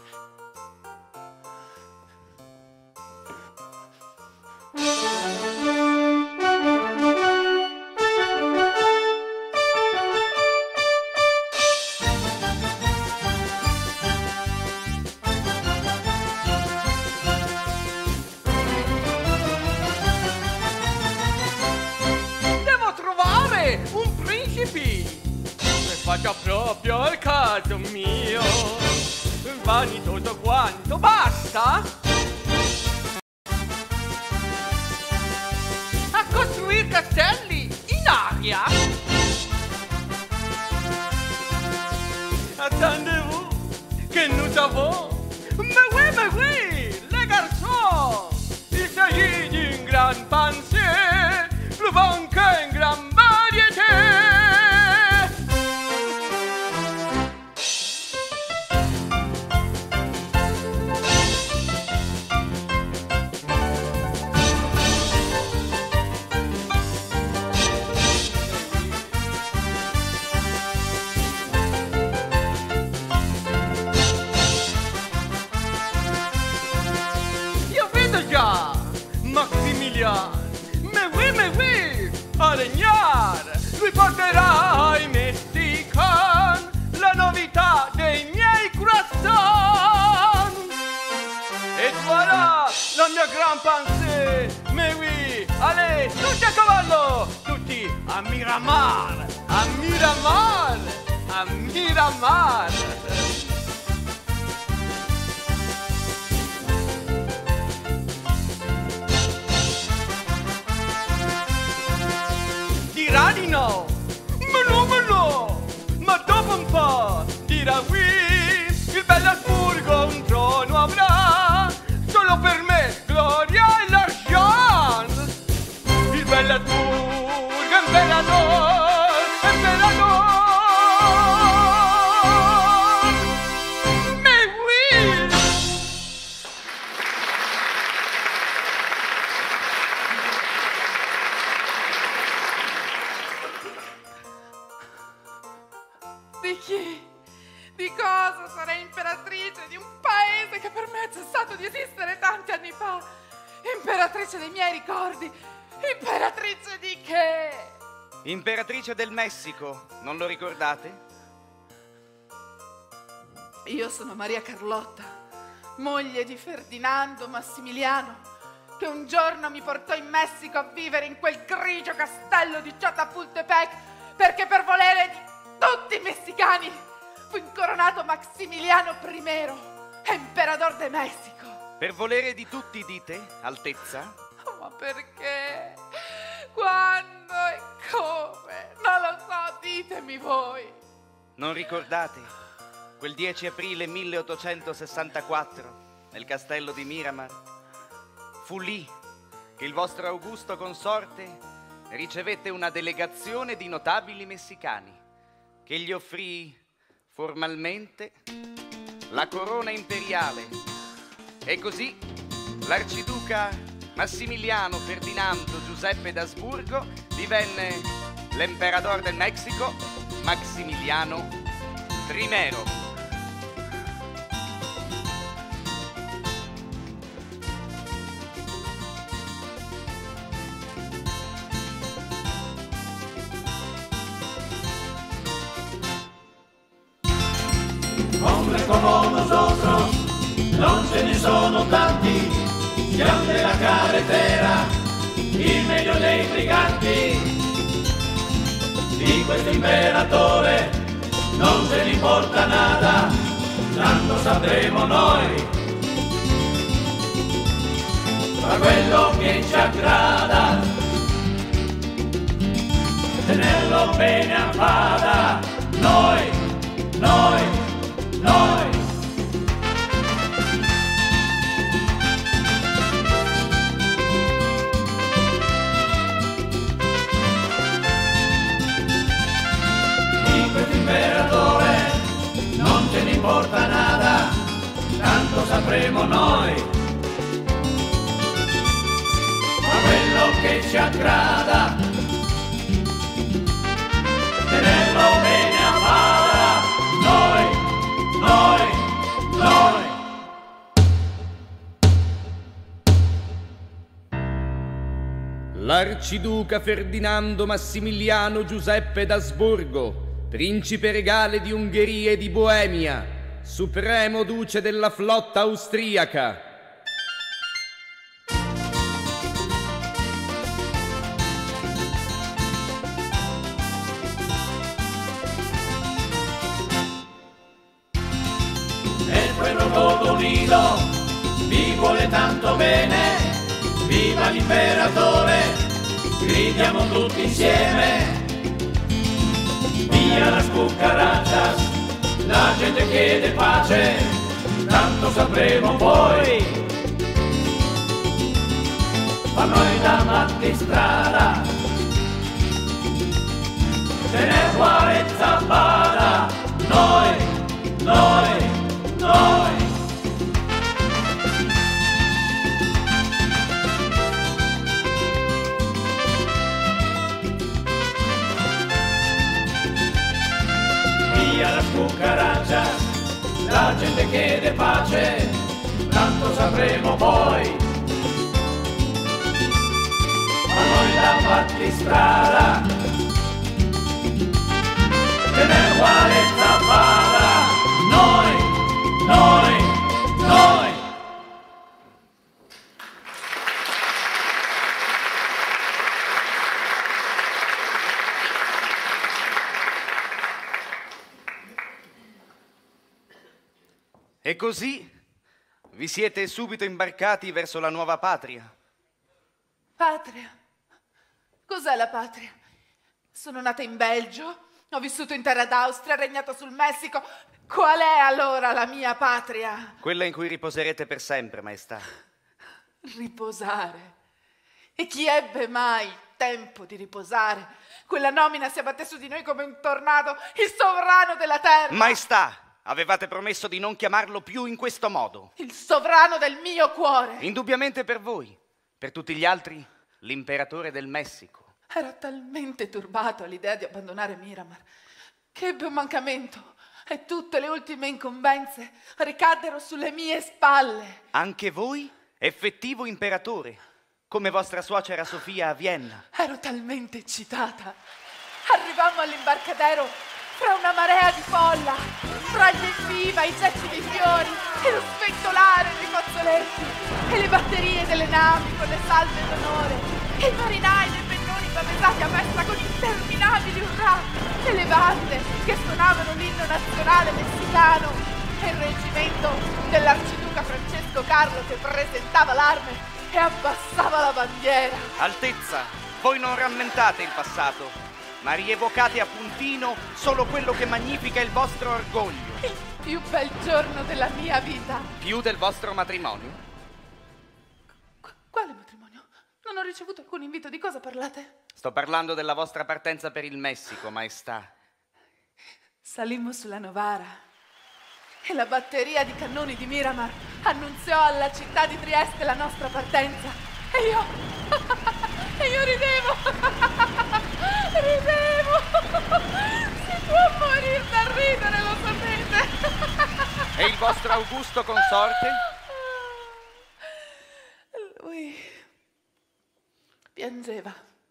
Faccia proprio al caso mio, vanitoso quanto, basta a costruire castelli in aria. Attendez-vous que nous avons, mais oui, les garçons, il s'agit d'une grande pensée, plus bon qu'une grande variété. Mais oui, a regnar, lui porterà ai Mexican la novità dei miei croissants. Et voilà la mia gran pensée, mais oui, allez, tutti a cavallo, tutti a Miramar, a Miramar, a Miramar. Dirà di no, ma dopo un po' dirà oui, il Bellasburgo un trono avrà, solo per me gloria e l'argent. Il Bellasburgo imperatore madre di un paese che per me è cessato di esistere tanti anni fa. Imperatrice dei miei ricordi. Imperatrice di che? Imperatrice del Messico, non lo ricordate? Io sono Maria Carlotta, moglie di Ferdinando Massimiliano, che un giorno mi portò in Messico a vivere in quel grigio castello di Chapultepec, perché per volere di tutti i messicani fu incoronato Maximiliano I, Emperador de Messico. Per volere di tutti, dite, Altezza? Oh, ma perché? Quando e come? Non lo so, ditemi voi. Non ricordate? Quel 10 aprile 1864, nel castello di Miramar, fu lì che il vostro augusto consorte ricevette una delegazione di notabili messicani che gli offrì formalmente la corona imperiale. E così l'arciduca Massimiliano Ferdinando Giuseppe d'Asburgo divenne l'emperador del Messico Maximiliano I. Hombres como nosotros, no se ne sono tanti, siamo della carretera, il meglio dei briganti. Di questo imperatore non se ne importa nada, tanto sapremo noi. Ma quello che ci aggrada, tenerlo bene a bada, noi. Di questo imperatore non ce ne importa nada, tanto sapremo noi. Ma quello che ci aggrada, tenerlo bene a bada, noi. L'arciduca Ferdinando Massimiliano Giuseppe d'Asburgo, principe regale di Ungheria e di Boemia, supremo duce della flotta austriaca. El pueblo todo unido vi vuole tanto bene, viva l'imperatore, gridiamo tutti insieme. Via las cucarachas, la gente chiede pace, tanto sapremo poi. Ma noi da matti strada, tener Juarez Zambada, noi. Via las cucarachas, la gente chiede pace, tanto sapremo poi. Ma noi da battistrada, tener Juarez Zambada, noi. E così vi siete subito imbarcati verso la nuova patria. Patria? Cos'è la patria? Sono nata in Belgio, ho vissuto in terra d'Austria, regnato sul Messico. Qual è allora la mia patria? Quella in cui riposerete per sempre, maestà. Riposare? E chi ebbe mai tempo di riposare? Quella nomina si abbatté su di noi come un tornado, il sovrano della terra. Maestà, avevate promesso di non chiamarlo più in questo modo. Il sovrano del mio cuore. Indubbiamente per voi, per tutti gli altri, l'imperatore del Messico. Era talmente turbato all'idea di abbandonare Miramar che ebbe un mancamento. e tutte le ultime incombenze ricaddero sulle mie spalle. Anche voi, effettivo imperatore, come vostra suocera Sofia a Vienna. Ero talmente eccitata. Arrivammo all'imbarcadero fra una marea di folla, fra gli evviva, i getti di fiori e lo sventolare dei fazzoletti e le batterie delle navi con le salve d'onore e i marinai dei pennoni pavesati a festa con interminabili urrà e le bande che suonavano l'inno nazionale messicano e il reggimento dell'arciduca Francesco Carlo che presentava l'arme e abbassava la bandiera. Altezza, voi non rammentate il passato, ma rievocate a puntino solo quello che magnifica il vostro orgoglio. Il più bel giorno della mia vita. Più del vostro matrimonio? Quale matrimonio? Non ho ricevuto alcun invito. Di cosa parlate? Sto parlando della vostra partenza per il Messico, maestà. Salimmo sulla Novara e la batteria di cannoni di Miramar annunziò alla città di Trieste la nostra partenza. E io ridevo. Si può morire da ridere, lo sapete. E il vostro augusto consorte? Lui piangeva.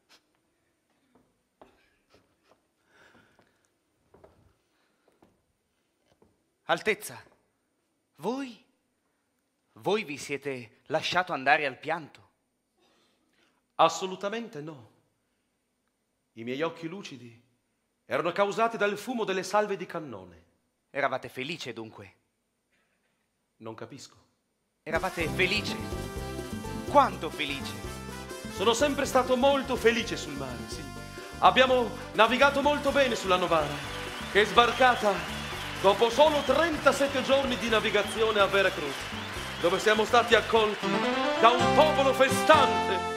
Altezza, voi vi siete lasciato andare al pianto? Assolutamente no. I miei occhi lucidi erano causati dal fumo delle salve di cannone. Eravate felice dunque? Non capisco. Eravate felice? Quanto felice? Sono sempre stato molto felice sul mare, sì. Abbiamo navigato molto bene sulla Novara, che è sbarcata dopo solo 37 giorni di navigazione a Veracruz, dove siamo stati accolti da un popolo festante.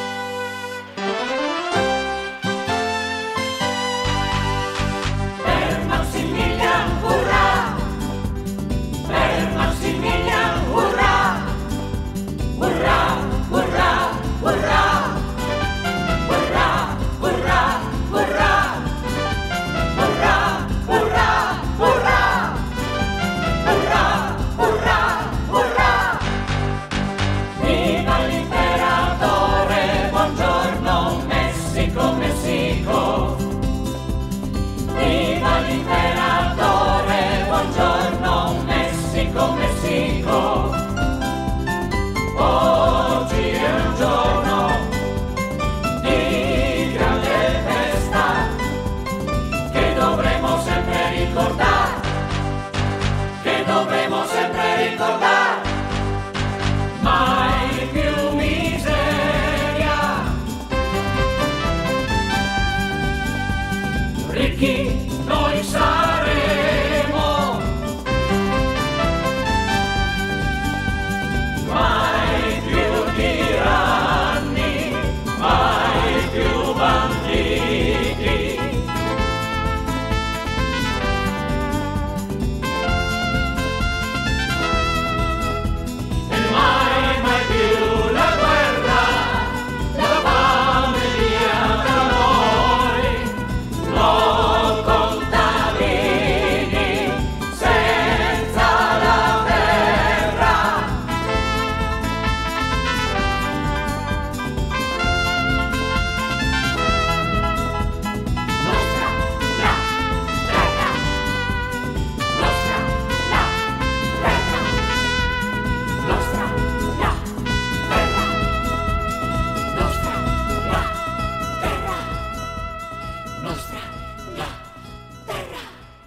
Per Maximilian, urrà! Per Maximilian, urrà! Urrà, urrà, urrà! Urrà, urrà, urrà! Urrà, urrà, urrà! Urrà, urrà, urrà! Viva l'imperatore, buongiorno Messico, Messico! Viva l'imperatore, buongiorno Messico, Messico! Oggi è un giorno di grande festa che dovremo sempre ricordare, che dovremo sempre ricordare. Mai più miseria, ricchi noi saremo, mai più tiranni, mai più banditi. E mai, mai più la guerra, la fame via da noi, no contadini senza la terra. Nostra la terra, nostra la terra, nostra la terra, nostra la terra, nostra la terra.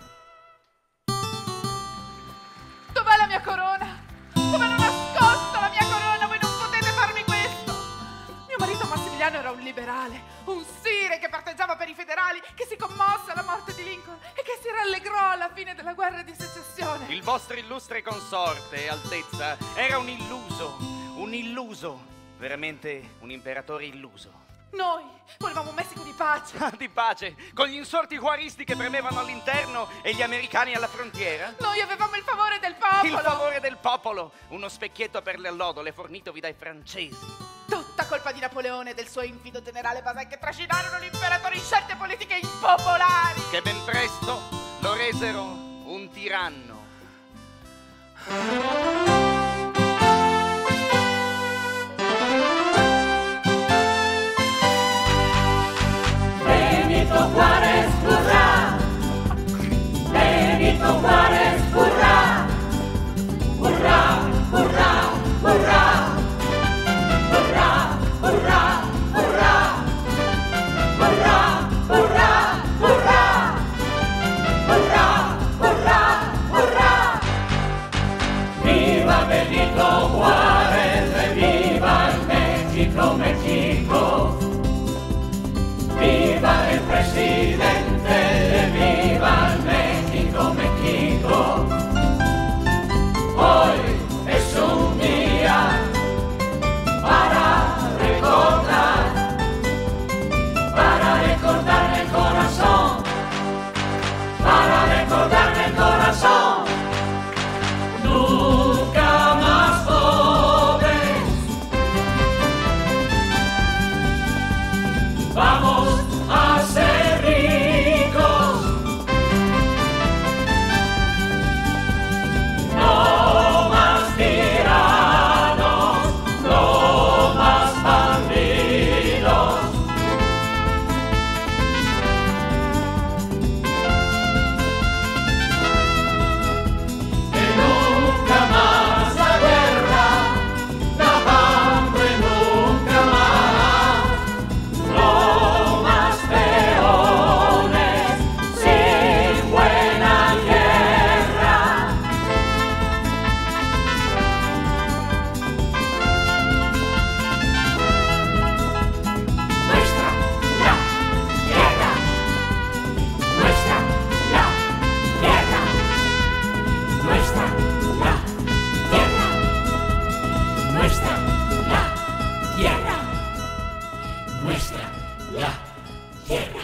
Dov'è la mia corona? Dove hanno nascosto la mia corona? Voi non potete farmi questo! Mio marito Massimiliano era un liberale, un sire che parteggiava per i federali, che si commosse alla morte di Lincoln e che si rallegrò alla fine della guerra di secessione. Il vostro illustre consorte, Altezza, era un illuso, veramente un imperatore illuso. Noi volevamo un Messico di pace. Ah, di pace, con gli insorti guaristi che premevano all'interno e gli americani alla frontiera? Noi avevamo il favore del popolo. Il favore del popolo, uno specchietto per le allodole fornitovi dai francesi. Tutta colpa di Napoleone e del suo infido generale Bazaine che trascinarono l'imperatore in scelte politiche impopolari. Che ben presto lo resero un tiranno. Benito Juárez, hurrá! Benito Juárez, hurrá! Hurrá, hurrá, hurrá! Hurrá, hurrá, hurrá! Hurrá, hurrá, hurrá! Hurrá, hurrá, hurrá! Viva Benito Juárez, viva el México, México! Viva el presidente, viva el México, México. Hoy es un día para recordar el corazón, para recordar el corazón. Nunca más pobres, vamos a ser ricos, no más tiranos, no más bandidos. Que nunca más la guerra, la hambre nunca más, no más peones sin buena guerra. Nuestra la guerra, nuestra la guerra, nuestra la guerra, nuestra la guerra, nuestra la guerra.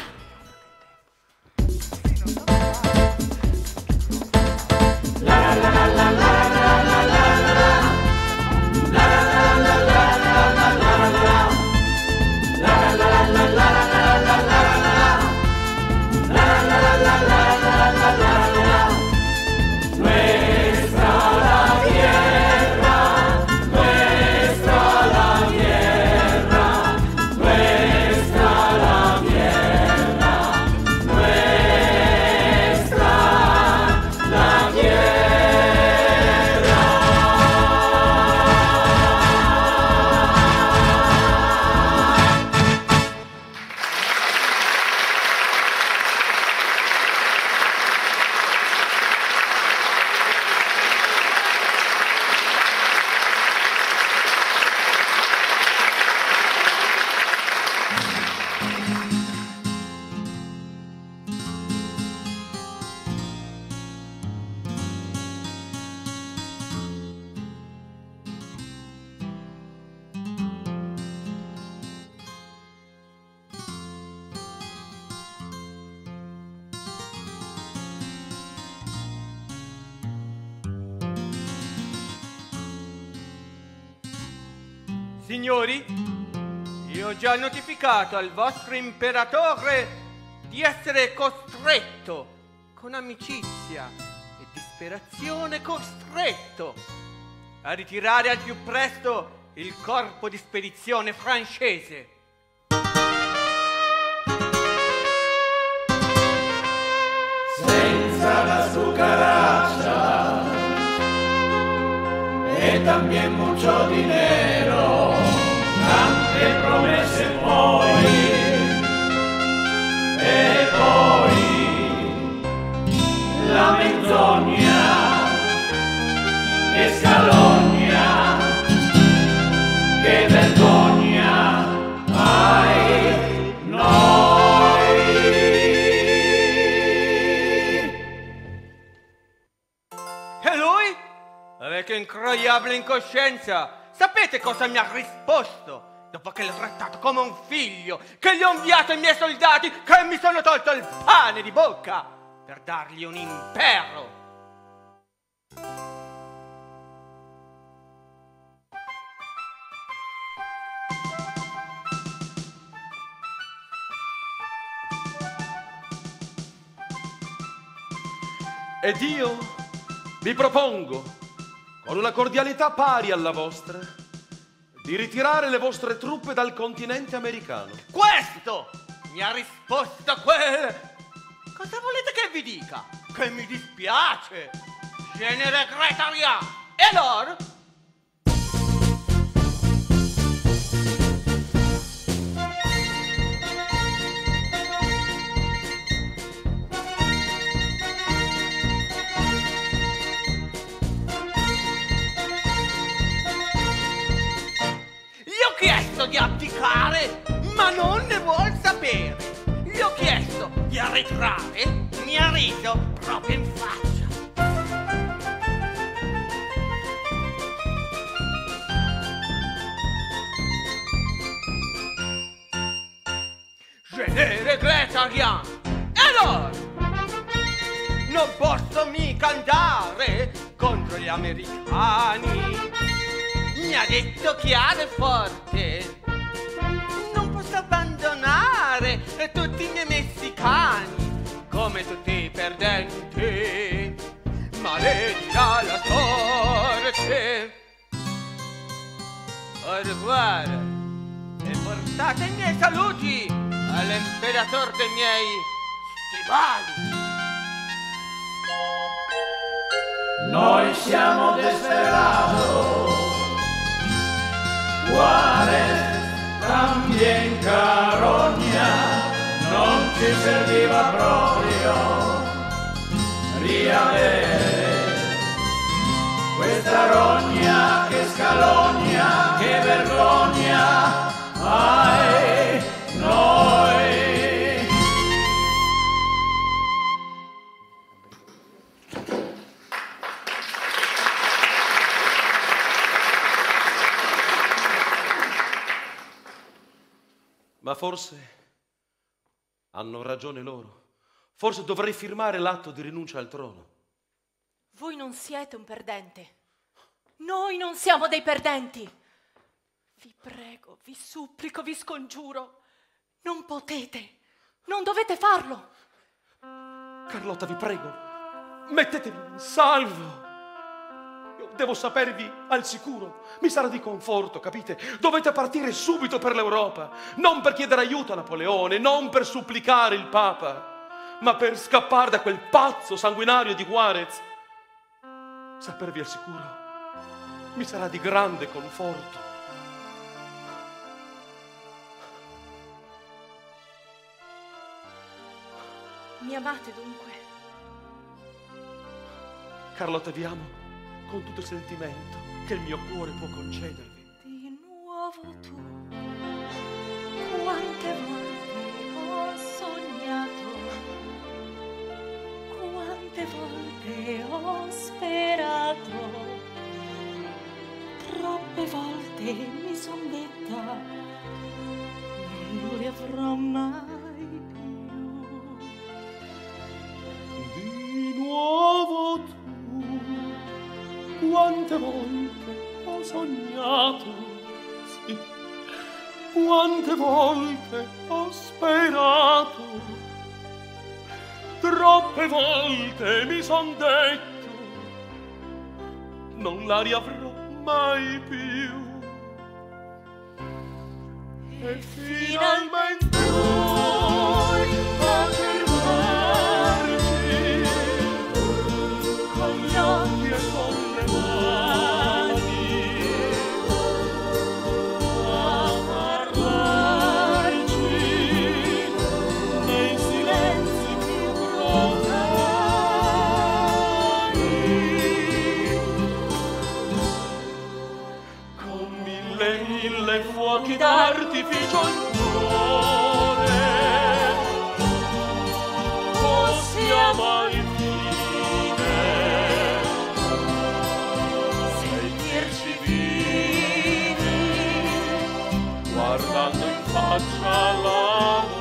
Signori, io ho già notificato al vostro imperatore di essere costretto, con amicizia e disperazione costretto, a ritirare al più presto il corpo di spedizione francese. Senza la cucaracha e también mucho dinero, tante promesse poi, e poi la menzogna che scalogna, che vergogna, ai noi. E lui? Avete incroyabile incoscienza. Sapete cosa mi ha risposto? Dopo che l'ho trattato come un figlio, che gli ho inviato i miei soldati, che mi sono tolto il pane di bocca per dargli un impero. Ed io vi propongo, con una cordialità pari alla vostra, di ritirare le vostre truppe dal continente americano. Questo mi ha risposto quel... Cosa volete che vi dica? Che mi dispiace. Je ne regrette rien. E allora? Gli ho chiesto di abdicare, ma non ne vuol sapere. Gli ho chiesto di arretrare, mi ha riso proprio in faccia. Je ne regrette rien. E allora? Non posso mica andare contro gli americani. Mi ha detto chiaro e forte, non posso abbandonare tutti i miei messicani, come tutti i perdenti, maledirà la sorte. Au revoir, e portate i miei saluti all'imperatore dei miei stivali. Noi siamo desperados, Juárez también carogna, non ci serviva proprio riavere questa rogna che scalogna, che vergogna, ai noi. Ma forse hanno ragione loro. Forse dovrei firmare l'atto di rinuncia al trono. Voi non siete un perdente. Noi non siamo dei perdenti. Vi prego, vi supplico, vi scongiuro. Non potete, non dovete farlo. Carlotta, vi prego, mettetevi in salvo. Io devo sapervi al sicuro. Mi sarà di conforto, capite? Dovete partire subito per l'Europa. Non per chiedere aiuto a Napoleone, non per supplicare il Papa, ma per scappare da quel pazzo sanguinario di Juárez. Sapervi al sicuro mi sarà di grande conforto. Mi amate dunque? Carlotta, vi amo con tutto il sentimento che il mio cuore può concedervi. Di nuovo tu, quante volte ho sognato, quante volte ho sperato, troppe volte mi son detta, non lo riavrò mai più. Di nuovo tu, quante volte ho sognato, sì, quante volte ho sperato, troppe volte mi son detto, non la riavrò mai più. E finalmente noi potremmo con gli occhi e con le mani a parlarci nei silenzi più profondi, con mille fuochi d'artificio in cuore, possiamo al fine sentirci vivi, guardando in faccia l'amore.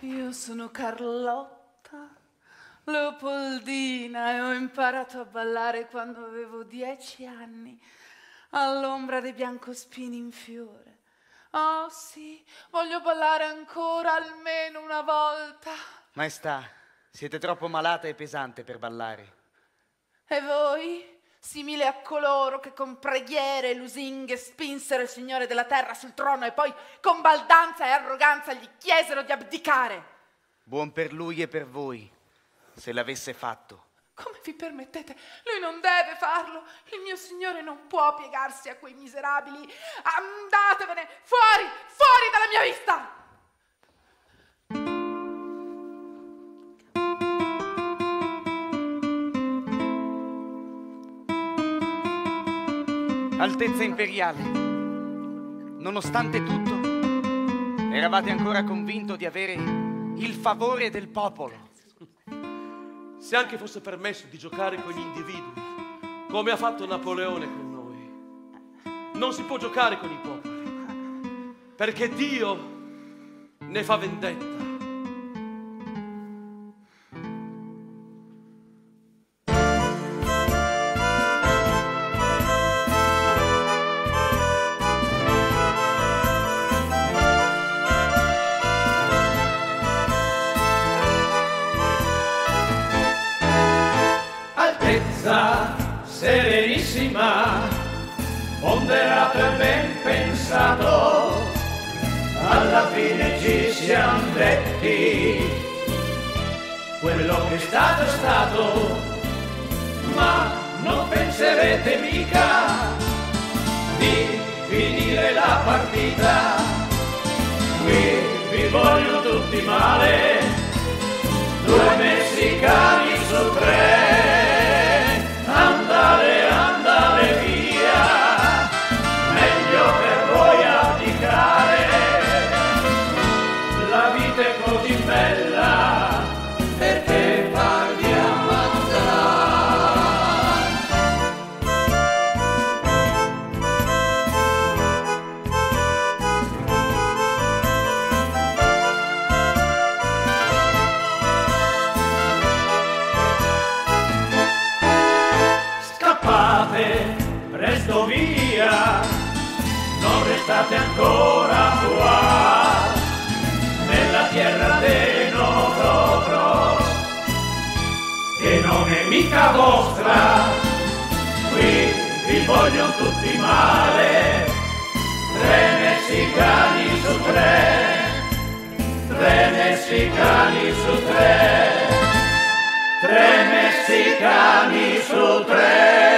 Io sono Carlotta Leopoldina e ho imparato a ballare quando avevo 10 anni, all'ombra dei biancospini in fiore. Oh sì, voglio ballare ancora almeno una volta. Maestà, siete troppo malata e pesante per ballare. E voi? Simile a coloro che con preghiere e lusinghe spinsero il Signore della terra sul trono e poi con baldanza e arroganza gli chiesero di abdicare. Buon per lui e per voi, se l'avesse fatto. Come vi permettete? Lui non deve farlo. Il mio Signore non può piegarsi a quei miserabili. Andatevene, fuori, fuori dalla mia vista! Altezza imperiale, nonostante tutto, eravate ancora convinto di avere il favore del popolo. Se anche fosse permesso di giocare con gli individui, come ha fatto Napoleone con noi, non si può giocare con i popoli, perché Dio ne fa vendetta. Serenissima, ponderato e ben pensato, alla fine ci siamo detti, quello che è stato, ma non penserete mica di finire la partita, qui vi voglio tutti male, 2 messicani su 3. Andale, andale via, meglio per voi abdicare, la vita è così bella, perché farvi presto via, non restate ancora qua, nella terra dei Novros, che non è mica vostra, qui vi vogliono tutti male, 3 messicani su 3, 3 messicani su 3, 3 messicani su 3.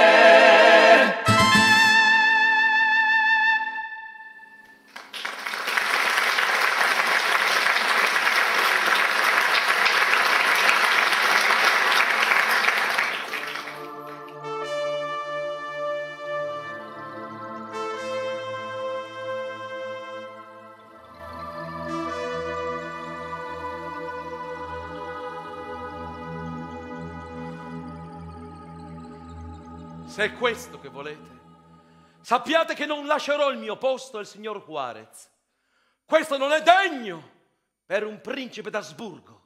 Se è questo che volete, sappiate che non lascerò il mio posto al signor Juarez. Questo non è degno per un principe d'Asburgo.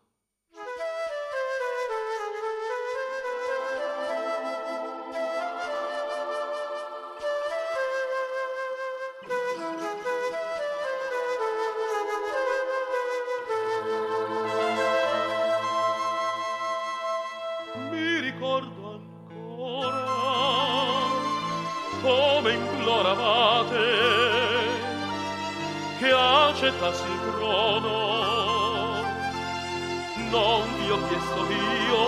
Mi ricordo come imploravate che accettassi il trono, non vi ho chiesto io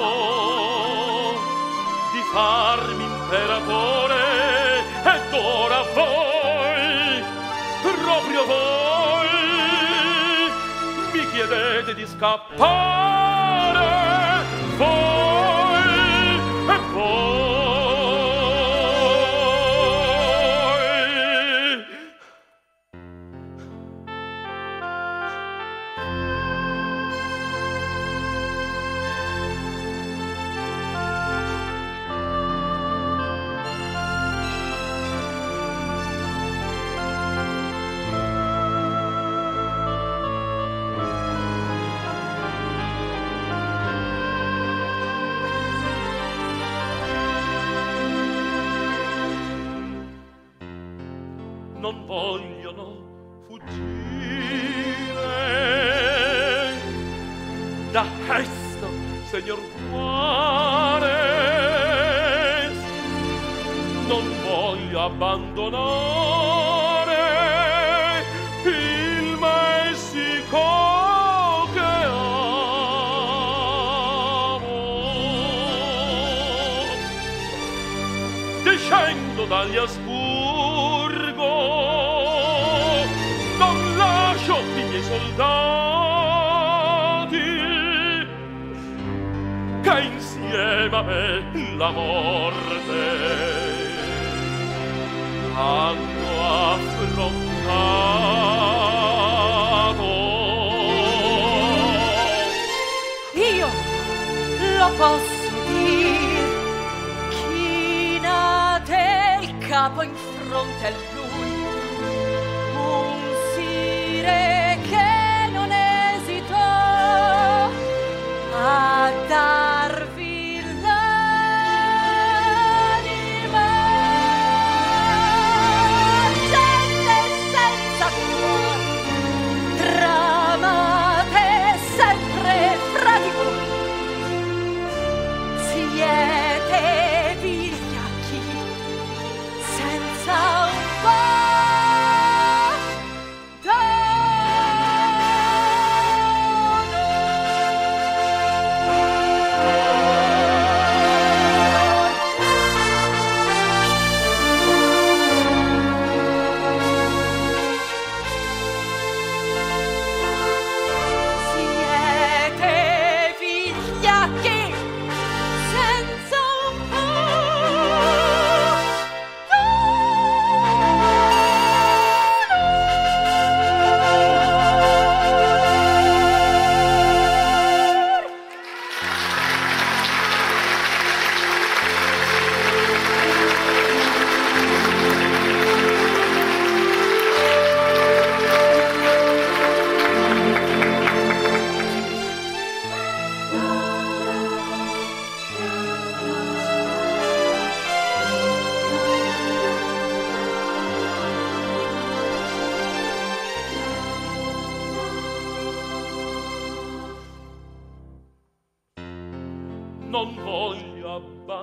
di farmi imperatore, ed ora voi, proprio voi, mi chiedete di scappare, voi e voi. non vogliono fuggire da questo, Signor Juarez. Non voglio abbandonare il Messico che amo. Discendo dagli Asburgo, non lascio i miei soldati, che insieme a me la morte hanno affrontato. Io lo posso dir, chinate il capo in fronte a lui, un sire che non esitò a darvi l'anima. Gente senza cuore, tramate sempre fra di voi, siete vigliacchi senza un po' non voglio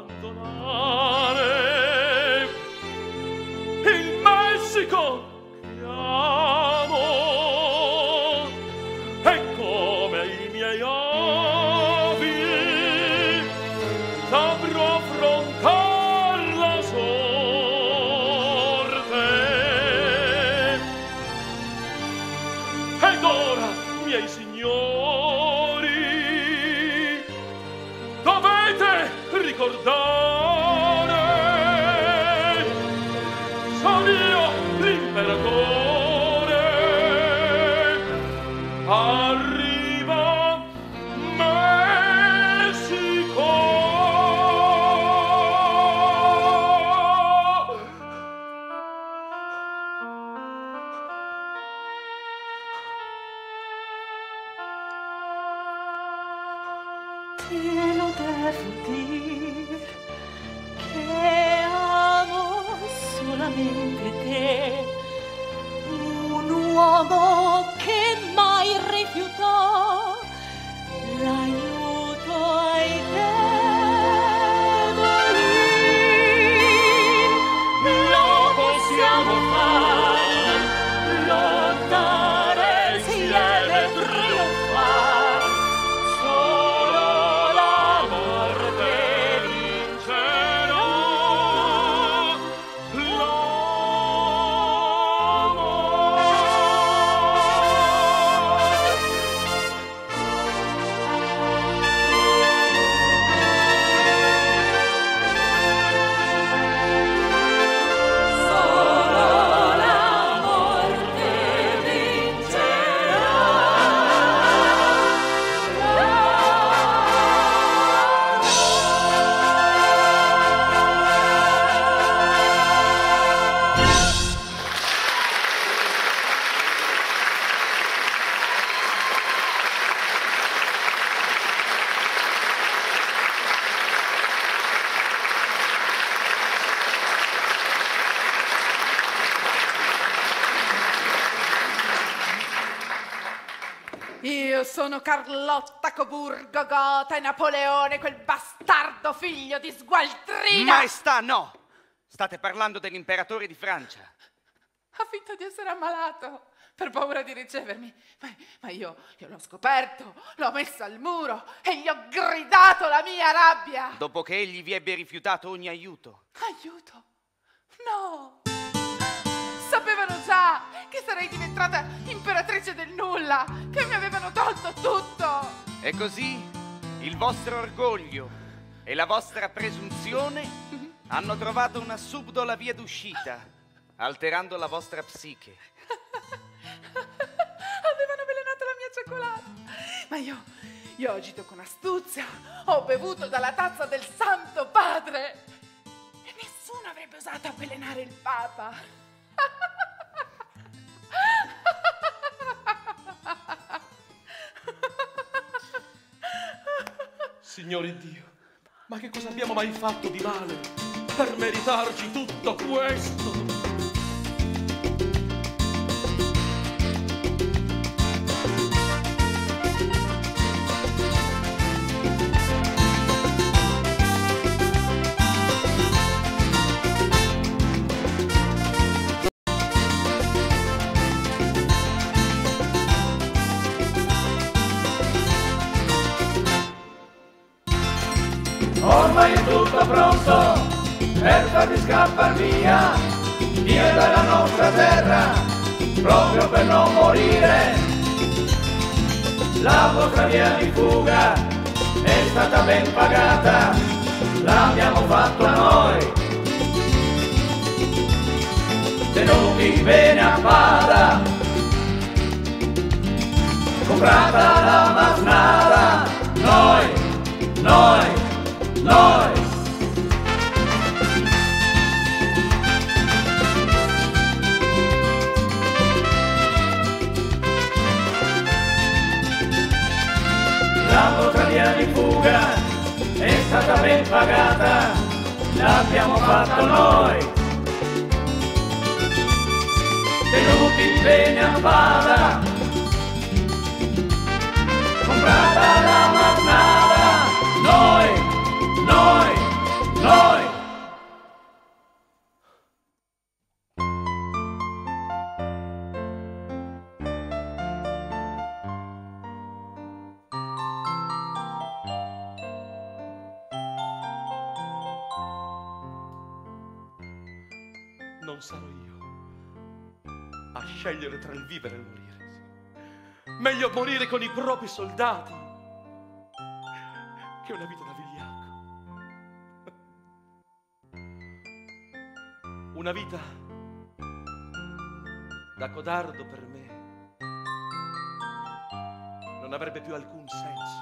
abbandonare il Messico che amo, e come i miei avi saprò affrontar la sorte. Ed ora, miei signori, dovete ricordare, sono io l'imperatore, arriva Messico. Te lo devo dir, che amo solamente te, un uomo che mai rifiutò l'aiuto ai deboli. Lo possiamo fare, lottare insieme, trionfare. Solo la morte vincerà. sono Carlotta Coburgo Gotha e Napoleone, quel bastardo figlio di sgualtrina. Maestà, no! State parlando dell'imperatore di Francia. Ha finto di essere ammalato per paura di ricevermi. Ma io l'ho scoperto, l'ho messo al muro e gli ho gridato la mia rabbia. Dopo che egli vi ebbe rifiutato ogni aiuto. Aiuto? No! Sapevano già che sarei diventata imperatrice del nulla, che mi avevano tolto tutto. E così il vostro orgoglio e la vostra presunzione hanno trovato una subdola via d'uscita, alterando la vostra psiche. Avevano avvelenato la mia cioccolata. Ma io ho agito con astuzia, ho bevuto dalla tazza del Santo Padre e nessuno avrebbe osato avvelenare il Papa. Signore Dio, ma che cosa abbiamo mai fatto di male per meritarci tutto questo? Ormai è tutto pronto per farvi scappar via dalla nostra terra, proprio per non morire. La vostra via di fuga è stata ben pagata, l'abbiamo fatto noi, tenuti bene a bada, comprata la masnada, noi. La vostra via di fuga è stata ben pagata, l'abbiamo fatto noi, tenuti bene a bada, comprata la masnada, noi. Non sarò io a scegliere tra il vivere e il morire. Meglio morire con i propri soldati che una vita da vigliacco. Una vita da codardo per me non avrebbe più alcun senso.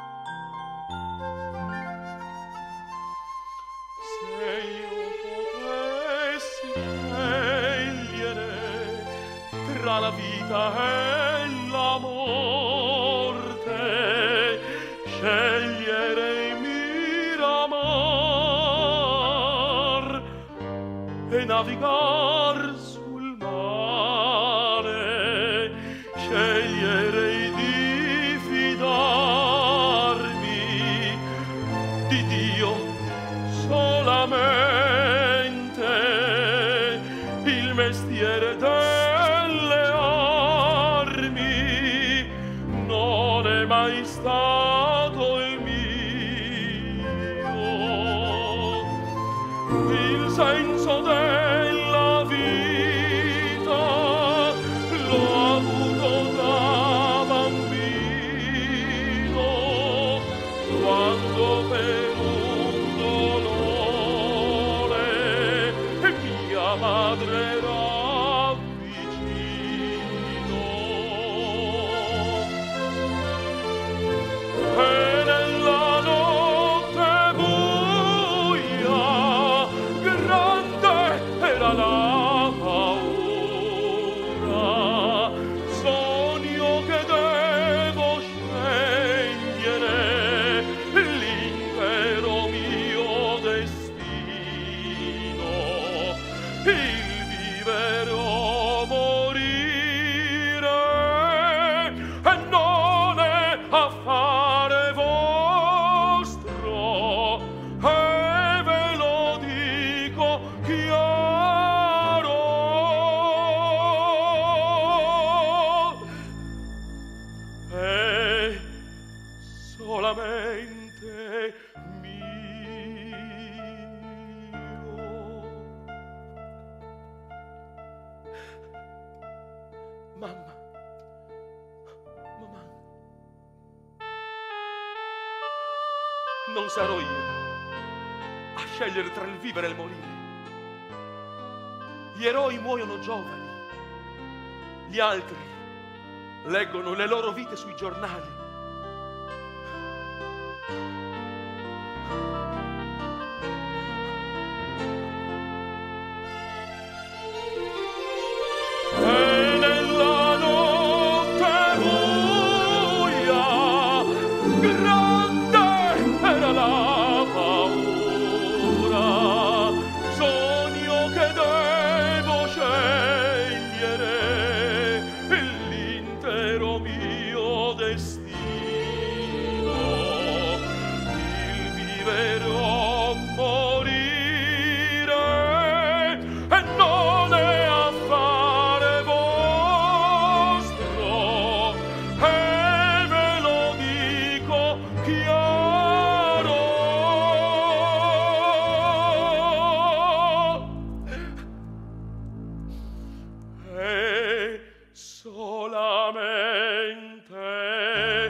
Se io potessi scegliere tra la vita e la morte, sceglierei Miramar e navigar sul mare, sceglierei di fidarmi di Dio solamente, il mestiere delle armi non è mai stato il mio, il senso della vita l'ho avuto da bambino, quando per un dolore mia madre era vicino. E nella notte buia grande era la paura, sogno che devo scegliere l'impero affare vostro, e ve lo dico chiaro. È solamente mio. Mamma. Non sarò io a scegliere tra il vivere e il morire. Gli eroi muoiono giovani, gli altri leggono le loro vite sui giornali. E nella notte buia, grande era la paura, sogno che devo scegliere l'intero mio destino, il vivere o morire, e non è affare vostro, e ve lo dico chiaro. È solamente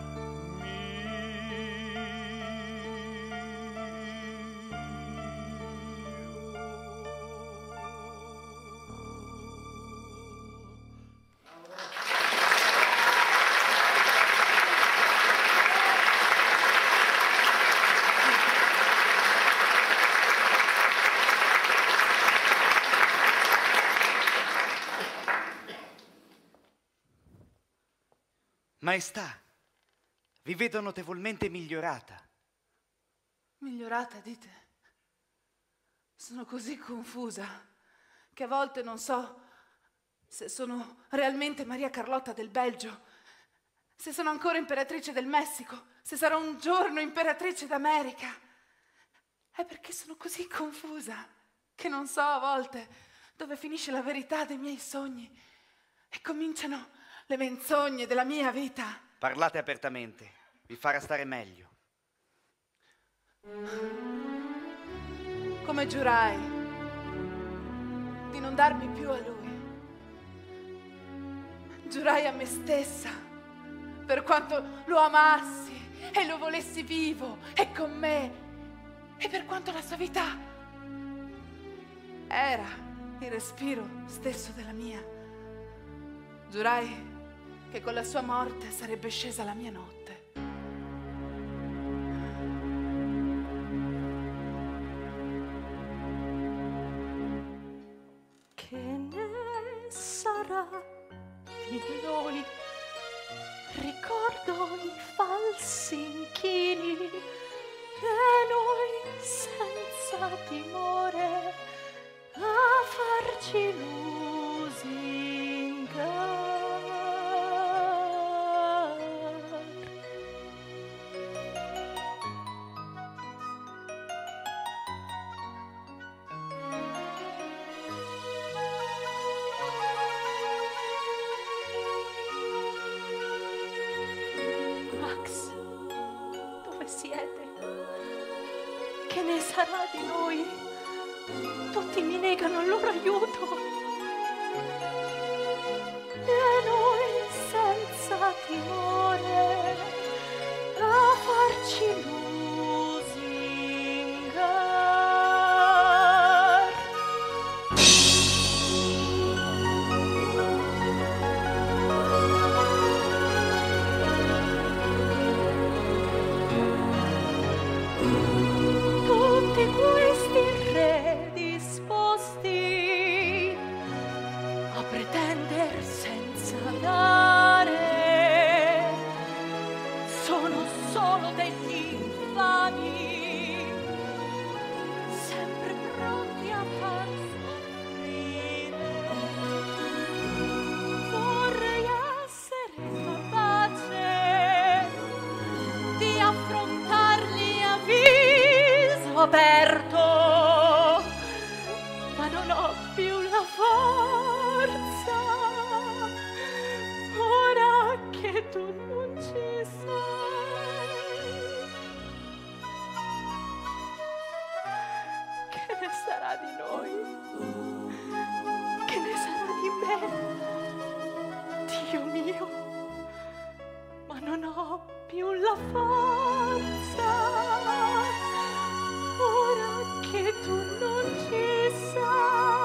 Maestà, vi vedo notevolmente migliorata. Migliorata, dite? Sono così confusa che a volte non so se sono realmente Maria Carlotta del Belgio, se sono ancora imperatrice del Messico, se sarò un giorno imperatrice d'America. È perché sono così confusa che non so a volte dove finisce la verità dei miei sogni e cominciano le menzogne della mia vita. Parlate apertamente, vi farà stare meglio. Come giurai di non darmi più a lui. Giurai a me stessa, per quanto lo amassi e lo volessi vivo e con me, e per quanto la sua vita era il respiro stesso della mia. Giurai che con la sua morte sarebbe scesa la mia notte. Che ne sarà di noi? Ricordo i falsi inchini e noi senza timore a farci lusingar. Max, dove siete? Che ne sarà di noi? Tutti mi negano il loro aiuto. E noi senza timore a farci lusingar. Tutti questi re disposti a pretender senza dare sono solo degli infami, sempre pronti a far soffrire. Vorrei essere capace aperto, ma non ho più la forza, ora che tu non ci sei. Che ne sarà di noi? Che ne sarà di me? Dio mio, ma non ho più la forza, ora che tu non ci sei.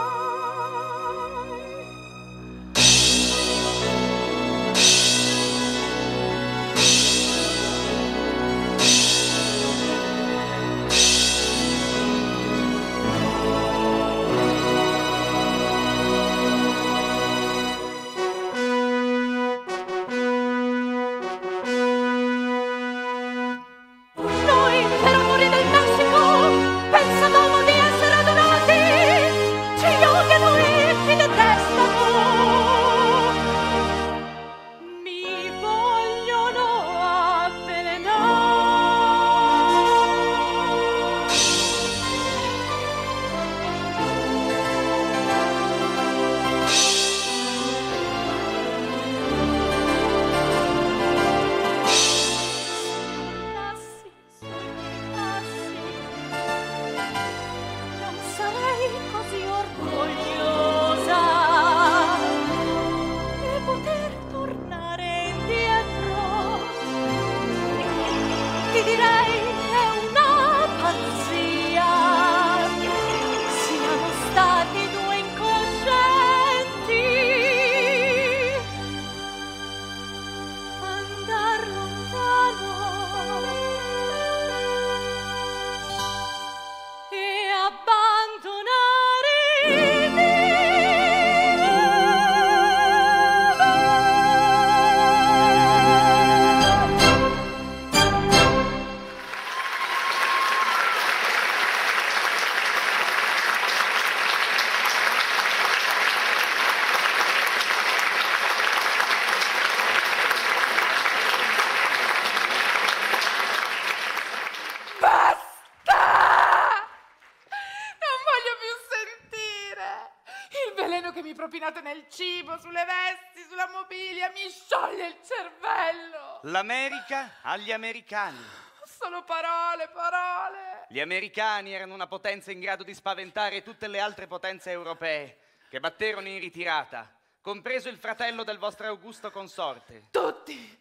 Nel cibo, sulle vesti, sulla mobilia, mi scioglie il cervello. L'America agli americani. Solo parole, parole. Gli americani erano una potenza in grado di spaventare tutte le altre potenze europee che batterono in ritirata, compreso il fratello del vostro augusto consorte. Tutti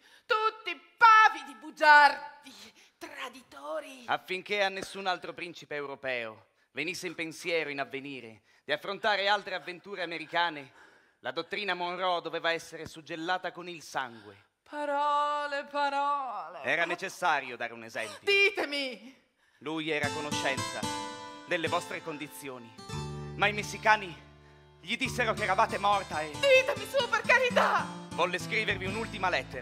pavidi, bugiardi, traditori. Affinché a nessun altro principe europeo venisse in pensiero in avvenire di affrontare altre avventure americane, la dottrina Monroe doveva essere suggellata con il sangue. Parole, parole. Era necessario dare un esempio. Ditemi! Lui era a conoscenza delle vostre condizioni, ma i messicani gli dissero che eravate morta e... Ditemi su, per carità! Volle scrivervi un'ultima lettera.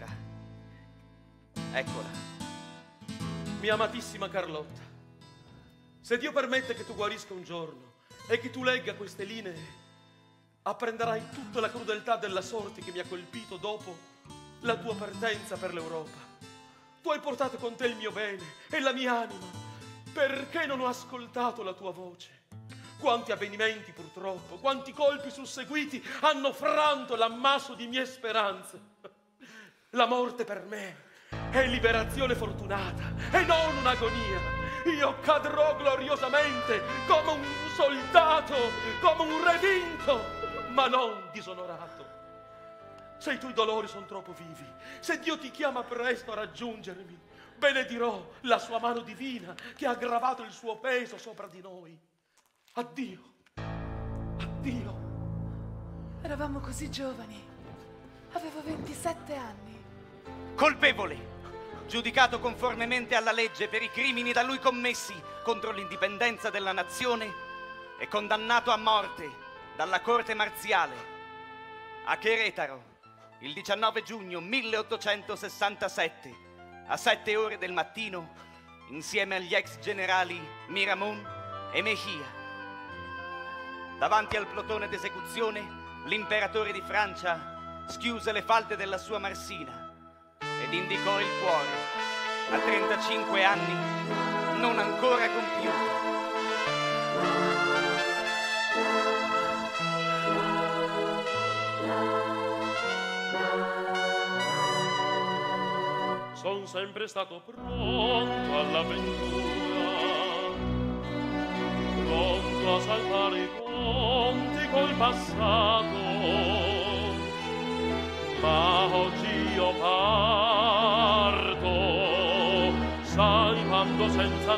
Eccola. Mia amatissima Carlotta, se Dio permette che tu guarisca un giorno e che tu legga queste linee, apprenderai tutta la crudeltà della sorte che mi ha colpito dopo la tua partenza per l'Europa. Tu hai portato con te il mio bene e la mia anima. Perché non ho ascoltato la tua voce? Quanti avvenimenti purtroppo, quanti colpi susseguiti hanno franto l'ammasso di mie speranze. La morte per me è liberazione fortunata e non un'agonia. Io cadrò gloriosamente come un soldato, come un re vinto, ma non disonorato. Se i tuoi dolori sono troppo vivi, se Dio ti chiama presto a raggiungermi, benedirò la sua mano divina che ha aggravato il suo peso sopra di noi. Addio, addio. Eravamo così giovani. Avevo 27 anni. Colpevole, giudicato conformemente alla legge per i crimini da lui commessi contro l'indipendenza della nazione e condannato a morte dalla corte marziale a Querétaro il 19 giugno 1867 a 7 ore del mattino insieme agli ex generali Miramón e Mejía. Davanti al plotone d'esecuzione l'imperatore di Francia schiuse le falde della sua marsina ed indicò il cuore a 35 anni non ancora compiuti. Son sempre stato pronto all'avventura, pronto a saltare i ponti col passato, ma oggi io parto salpando senza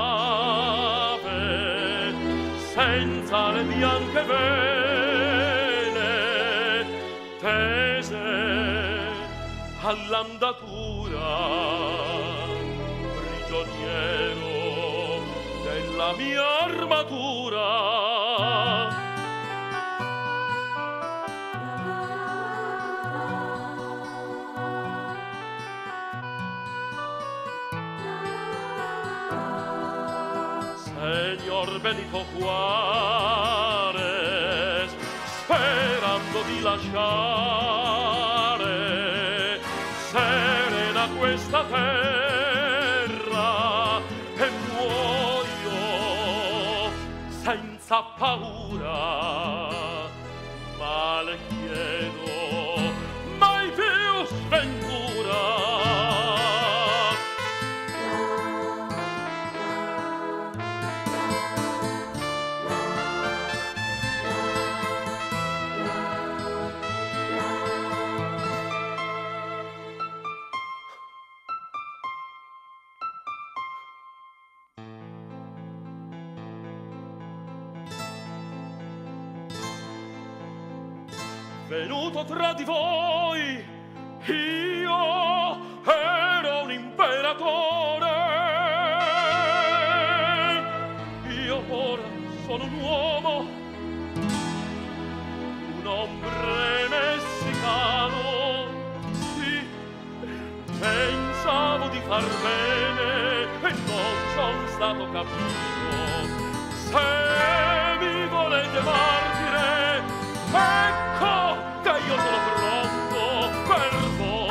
nave, senza le bianche vele tese all'andatura, prigioniero della mia armatura. Signor Benito Juarez, sperando di lasciare serena questa terra, e muoio senza paura, ma le chiedo mai più sventura. Venuto tra di voi, io ero un imperatore. Io ora sono un uomo, un hombre messicano. Sì, pensavo di far bene e non sono stato capito. Se mi volete martire, ecco che io sono pronto per voi.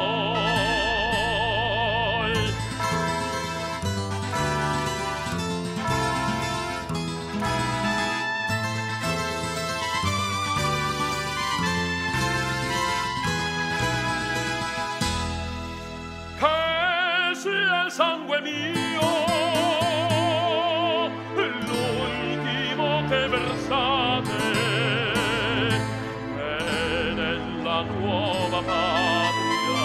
Che sia il sangue mio l'ultimo che versate, nuova patria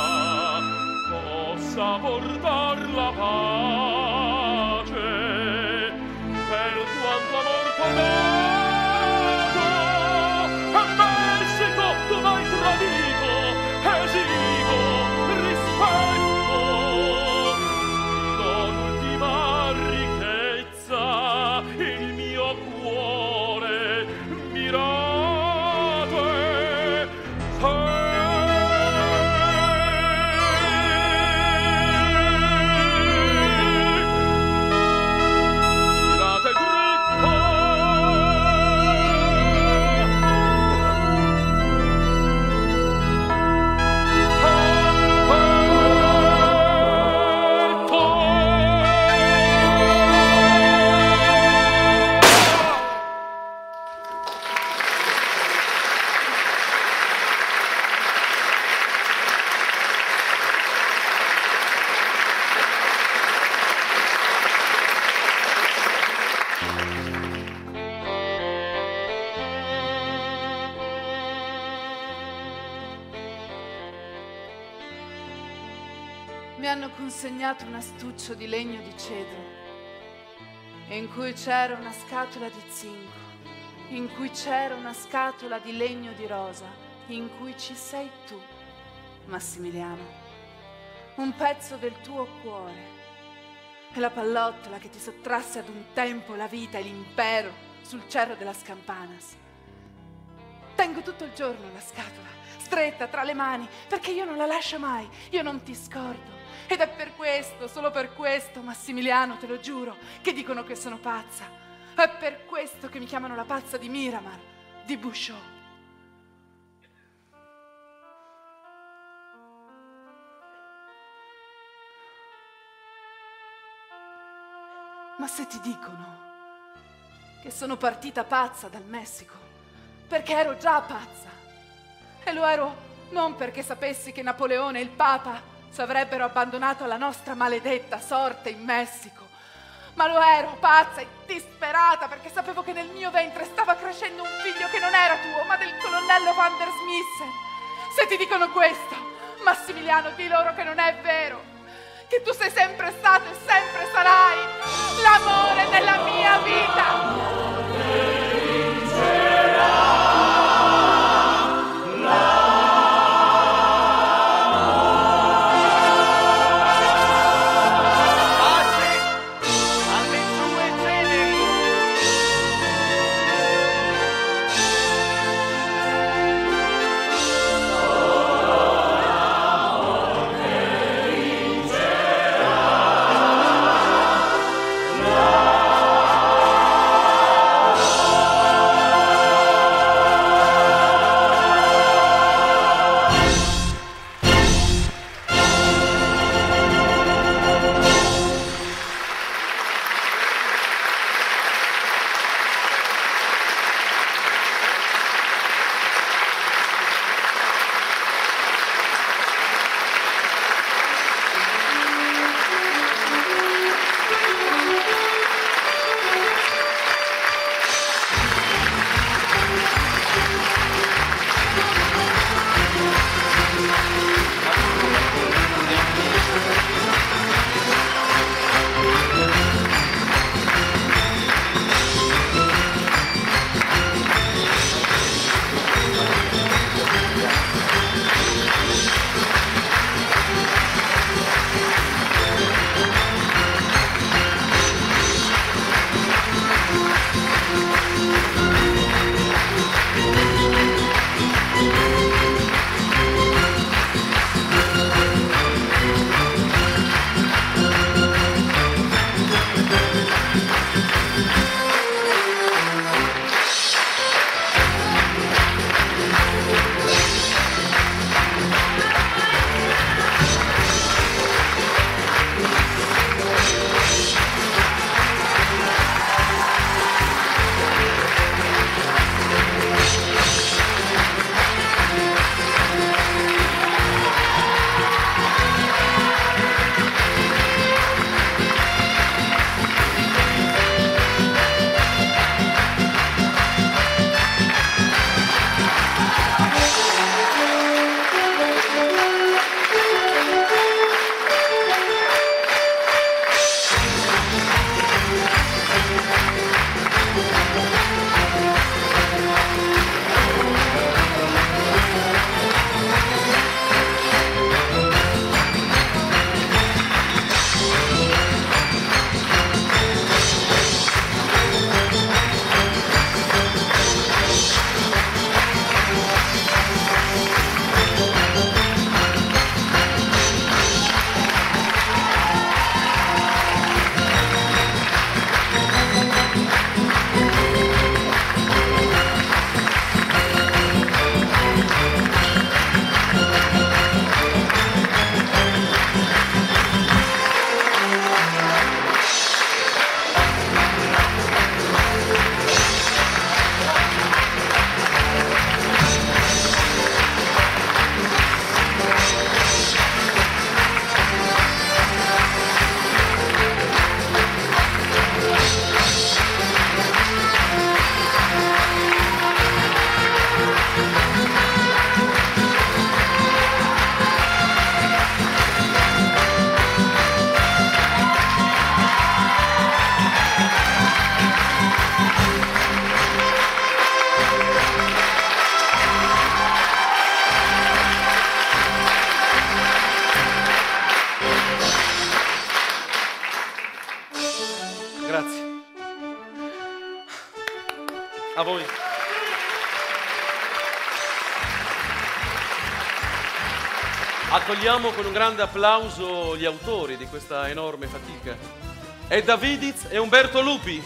possa portar la pace per quanto amor donato. A Messico tu m'hai tradito, esigo rispetto, ti do l'ultima ricchezza, il mio cuore mirato. Mi hanno consegnato un astuccio di legno di cedro, in cui c'era una scatola di zinco, in cui c'era una scatola di legno di rosa, in cui ci sei tu, Massimiliano, un pezzo del tuo cuore, e la pallottola che ti sottrasse ad un tempo la vita e l'impero sul cerro de las Campanas. Tengo tutto il giorno la scatola, stretta tra le mani, perché io non la lascio mai, io non ti scordo. Ed è per questo, solo per questo, Massimiliano, te lo giuro, che dicono che sono pazza. È per questo che mi chiamano la pazza di Miramar, di Bouchot. Ma se ti dicono che sono partita pazza dal Messico, perché ero già pazza, e lo ero non perché sapessi che Napoleone e il Papa ci avrebbero abbandonato alla nostra maledetta sorte in Messico, ma lo ero pazza e disperata perché sapevo che nel mio ventre stava crescendo un figlio che non era tuo, ma del colonnello Van der Smissen. Se ti dicono questo, Massimiliano, di loro che non è vero, che tu sei sempre stato e sempre sarai l'amore della mia vita. A voi. Accogliamo con un grande applauso gli autori di questa enorme fatica. Edda Vidiz e Umberto Lupi.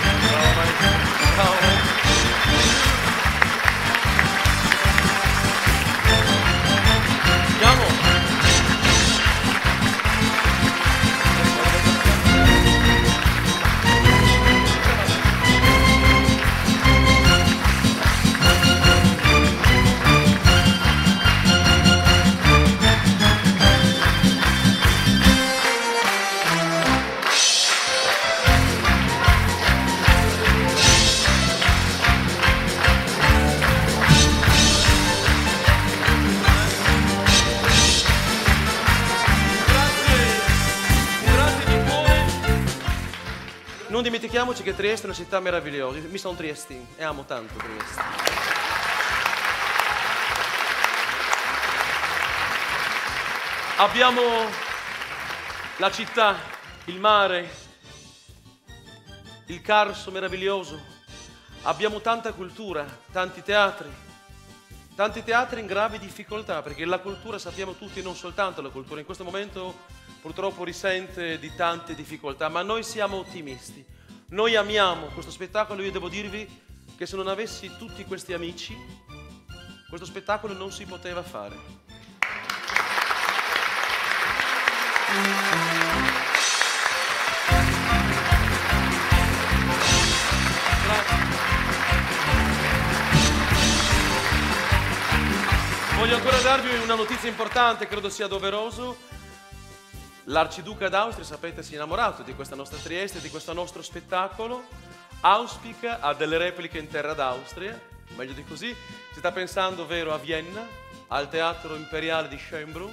Ciao. dimentichiamoci che Trieste è una città meravigliosa. Mi sono triestino e amo tanto Trieste. Abbiamo la città, il mare, il Carso meraviglioso. Abbiamo tanta cultura, tanti teatri in gravi difficoltà, perché la cultura, sappiamo tutti, non soltanto la cultura, in questo momento purtroppo risente di tante difficoltà, ma noi siamo ottimisti, noi amiamo questo spettacolo. Io devo dirvi che se non avessi tutti questi amici, questo spettacolo non si poteva fare. Voglio ancora darvi una notizia importante, credo sia doveroso. L'Arciduca d'Austria, sapete, si è innamorato di questa nostra Trieste, di questo nostro spettacolo. Auspica a delle repliche in terra d'Austria, meglio di così. Si sta pensando, vero, a Vienna, al Teatro Imperiale di Schönbrunn.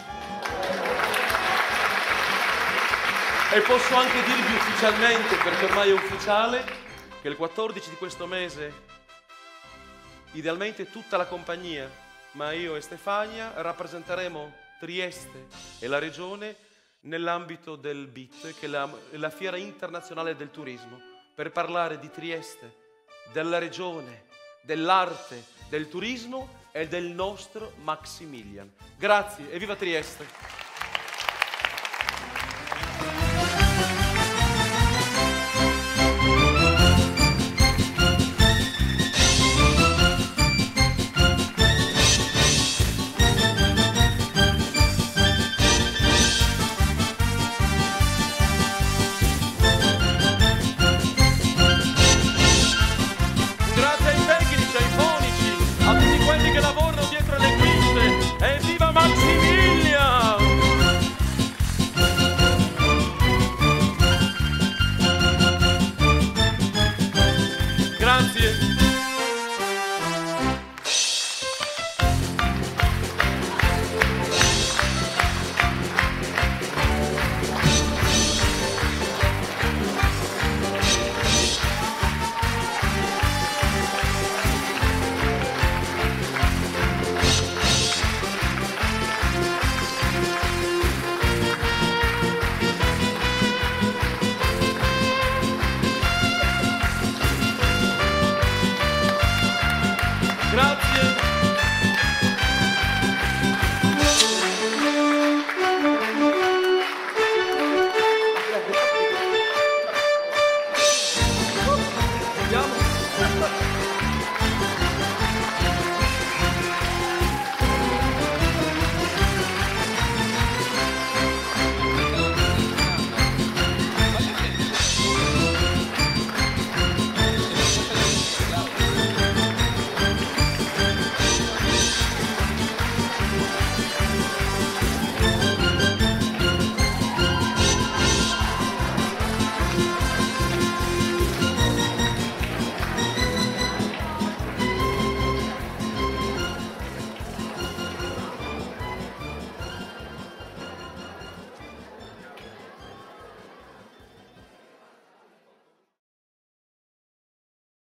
E posso anche dirvi ufficialmente, perché ormai è ufficiale, che il 14 di questo mese, idealmente tutta la compagnia, ma io e Stefania, rappresenteremo Trieste e la regione nell'ambito del BIT, che è la Fiera Internazionale del Turismo, per parlare di Trieste, della regione, dell'arte, del turismo e del nostro Maximilian. Grazie e viva Trieste! Grazie.